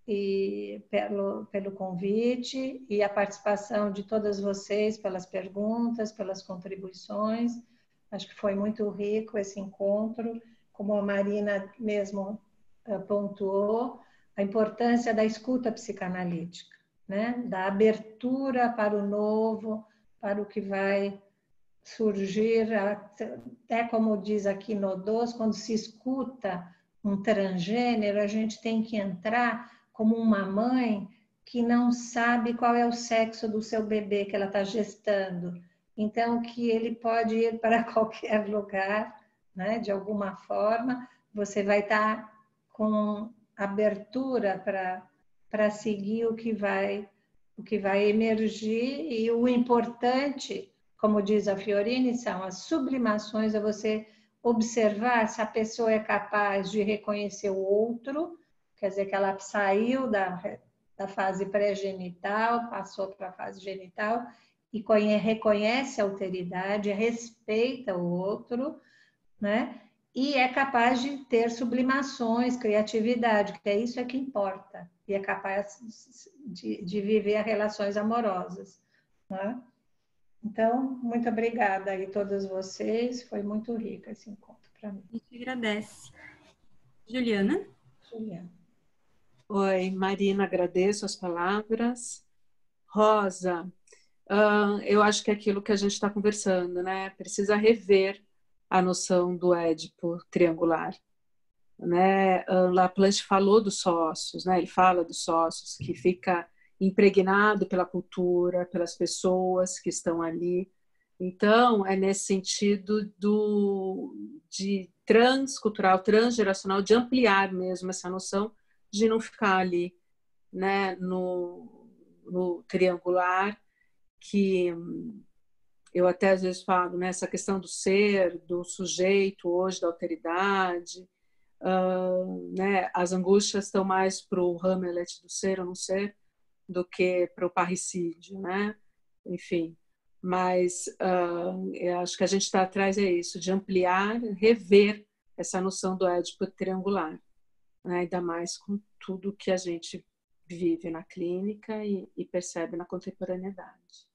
e pelo, pelo convite e a participação de todas vocês, pelas perguntas, pelas contribuições. Acho que foi muito rico esse encontro, como a Marina mesmo pontuou, a importância da escuta psicanalítica, né? Da abertura para o novo, para o que vai surgir, até como diz aqui no DOS, quando se escuta um transgênero, a gente tem que entrar como uma mãe que não sabe qual é o sexo do seu bebê que ela está gestando. Então, que ele pode ir para qualquer lugar, né? De alguma forma, você vai estar com abertura para para seguir o que vai, o que vai emergir, e o importante, como diz a Fiorini, são as sublimações, é você observar se a pessoa é capaz de reconhecer o outro, quer dizer, que ela saiu da, da fase pré-genital, passou para a fase genital, e conhe, reconhece a alteridade, respeita o outro, né? E é capaz de ter sublimações, criatividade, que é isso é que importa, e é capaz de, de viver relações amorosas, né? Então, muito obrigada aí a todos vocês, foi muito rico esse encontro para mim. A gente agradece. Juliana? Juliana. Oi, Marina, agradeço as palavras. Rosa, uh, eu acho que é aquilo que a gente está conversando, né? Precisa rever a noção do Édipo triangular, né? Uh, Laplanche falou dos sócios, né? Ele fala dos sócios que fica impregnado pela cultura, pelas pessoas que estão ali. Então, é nesse sentido do, de transcultural, transgeracional, de ampliar mesmo essa noção, de não ficar ali, né, no, no triangular, que eu até às vezes falo, né, essa questão do ser, do sujeito hoje, da alteridade, uh, né, as angústias estão mais para o Hamlet do ser ou não ser, do que para o parricídio, né? Enfim, mas uh, eu acho que a gente está atrás é isso, de ampliar, rever essa noção do Édipo triangular, né? Ainda mais com tudo que a gente vive na clínica e, e percebe na contemporaneidade.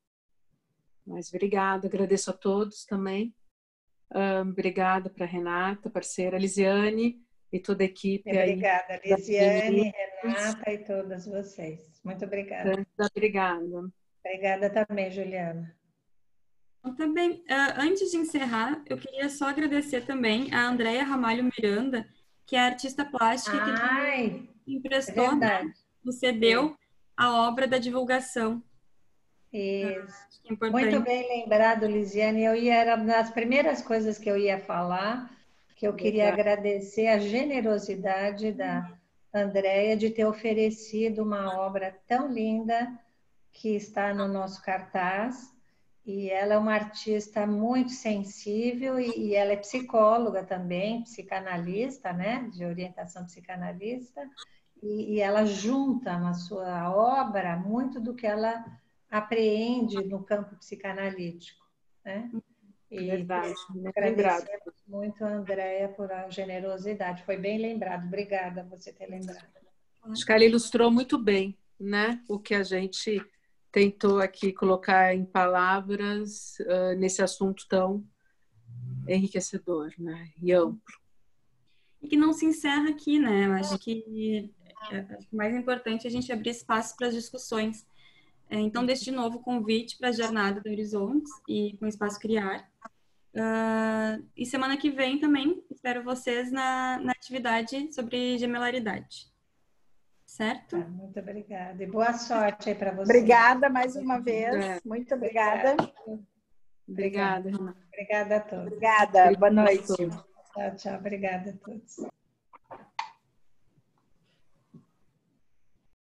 Mas obrigada, agradeço a todos também. Um, obrigada para a Renata, parceira, Lisiane e toda a equipe. Obrigada, aí, Lisiane, Renata e todas vocês. Muito obrigada. Obrigada. Obrigada também, Juliana. Então, também, antes de encerrar, eu queria só agradecer também a Andréia Ramalho Miranda, que é artista plástica Ai, que emprestou, é né, cedeu a obra da divulgação. Isso. É muito bem lembrado, Lisiane. Eu ia, era uma das primeiras coisas que eu ia falar, que eu queria Verdade. agradecer a generosidade da Andréia de ter oferecido uma obra tão linda que está no nosso cartaz. E ela é uma artista muito sensível e, e ela é psicóloga também, psicanalista, né, de orientação psicanalista. E, e ela junta na sua obra muito do que ela apreende no campo psicanalítico, né? E Verdade, agradecemos muito a Andréia por a generosidade. Foi bem lembrado. Obrigada por você ter lembrado. Acho que ela ilustrou muito bem, né, o que a gente tentou aqui colocar em palavras uh, nesse assunto tão enriquecedor, né, e amplo. E que não se encerra aqui, né? Eu acho que o mais importante é a gente abrir espaço para as discussões. Então, deixo de novo o convite para a Jornada do Horizontes e com o Espaço Criar. Uh, e semana que vem também espero vocês na, na atividade sobre gemelaridade. Certo? Tá, muito obrigada. E boa sorte aí para vocês. Obrigada mais uma vez. É. Muito obrigada. Obrigada. Obrigada a todos. Obrigada. Boa noite. Tchau, tchau. Obrigada a todos.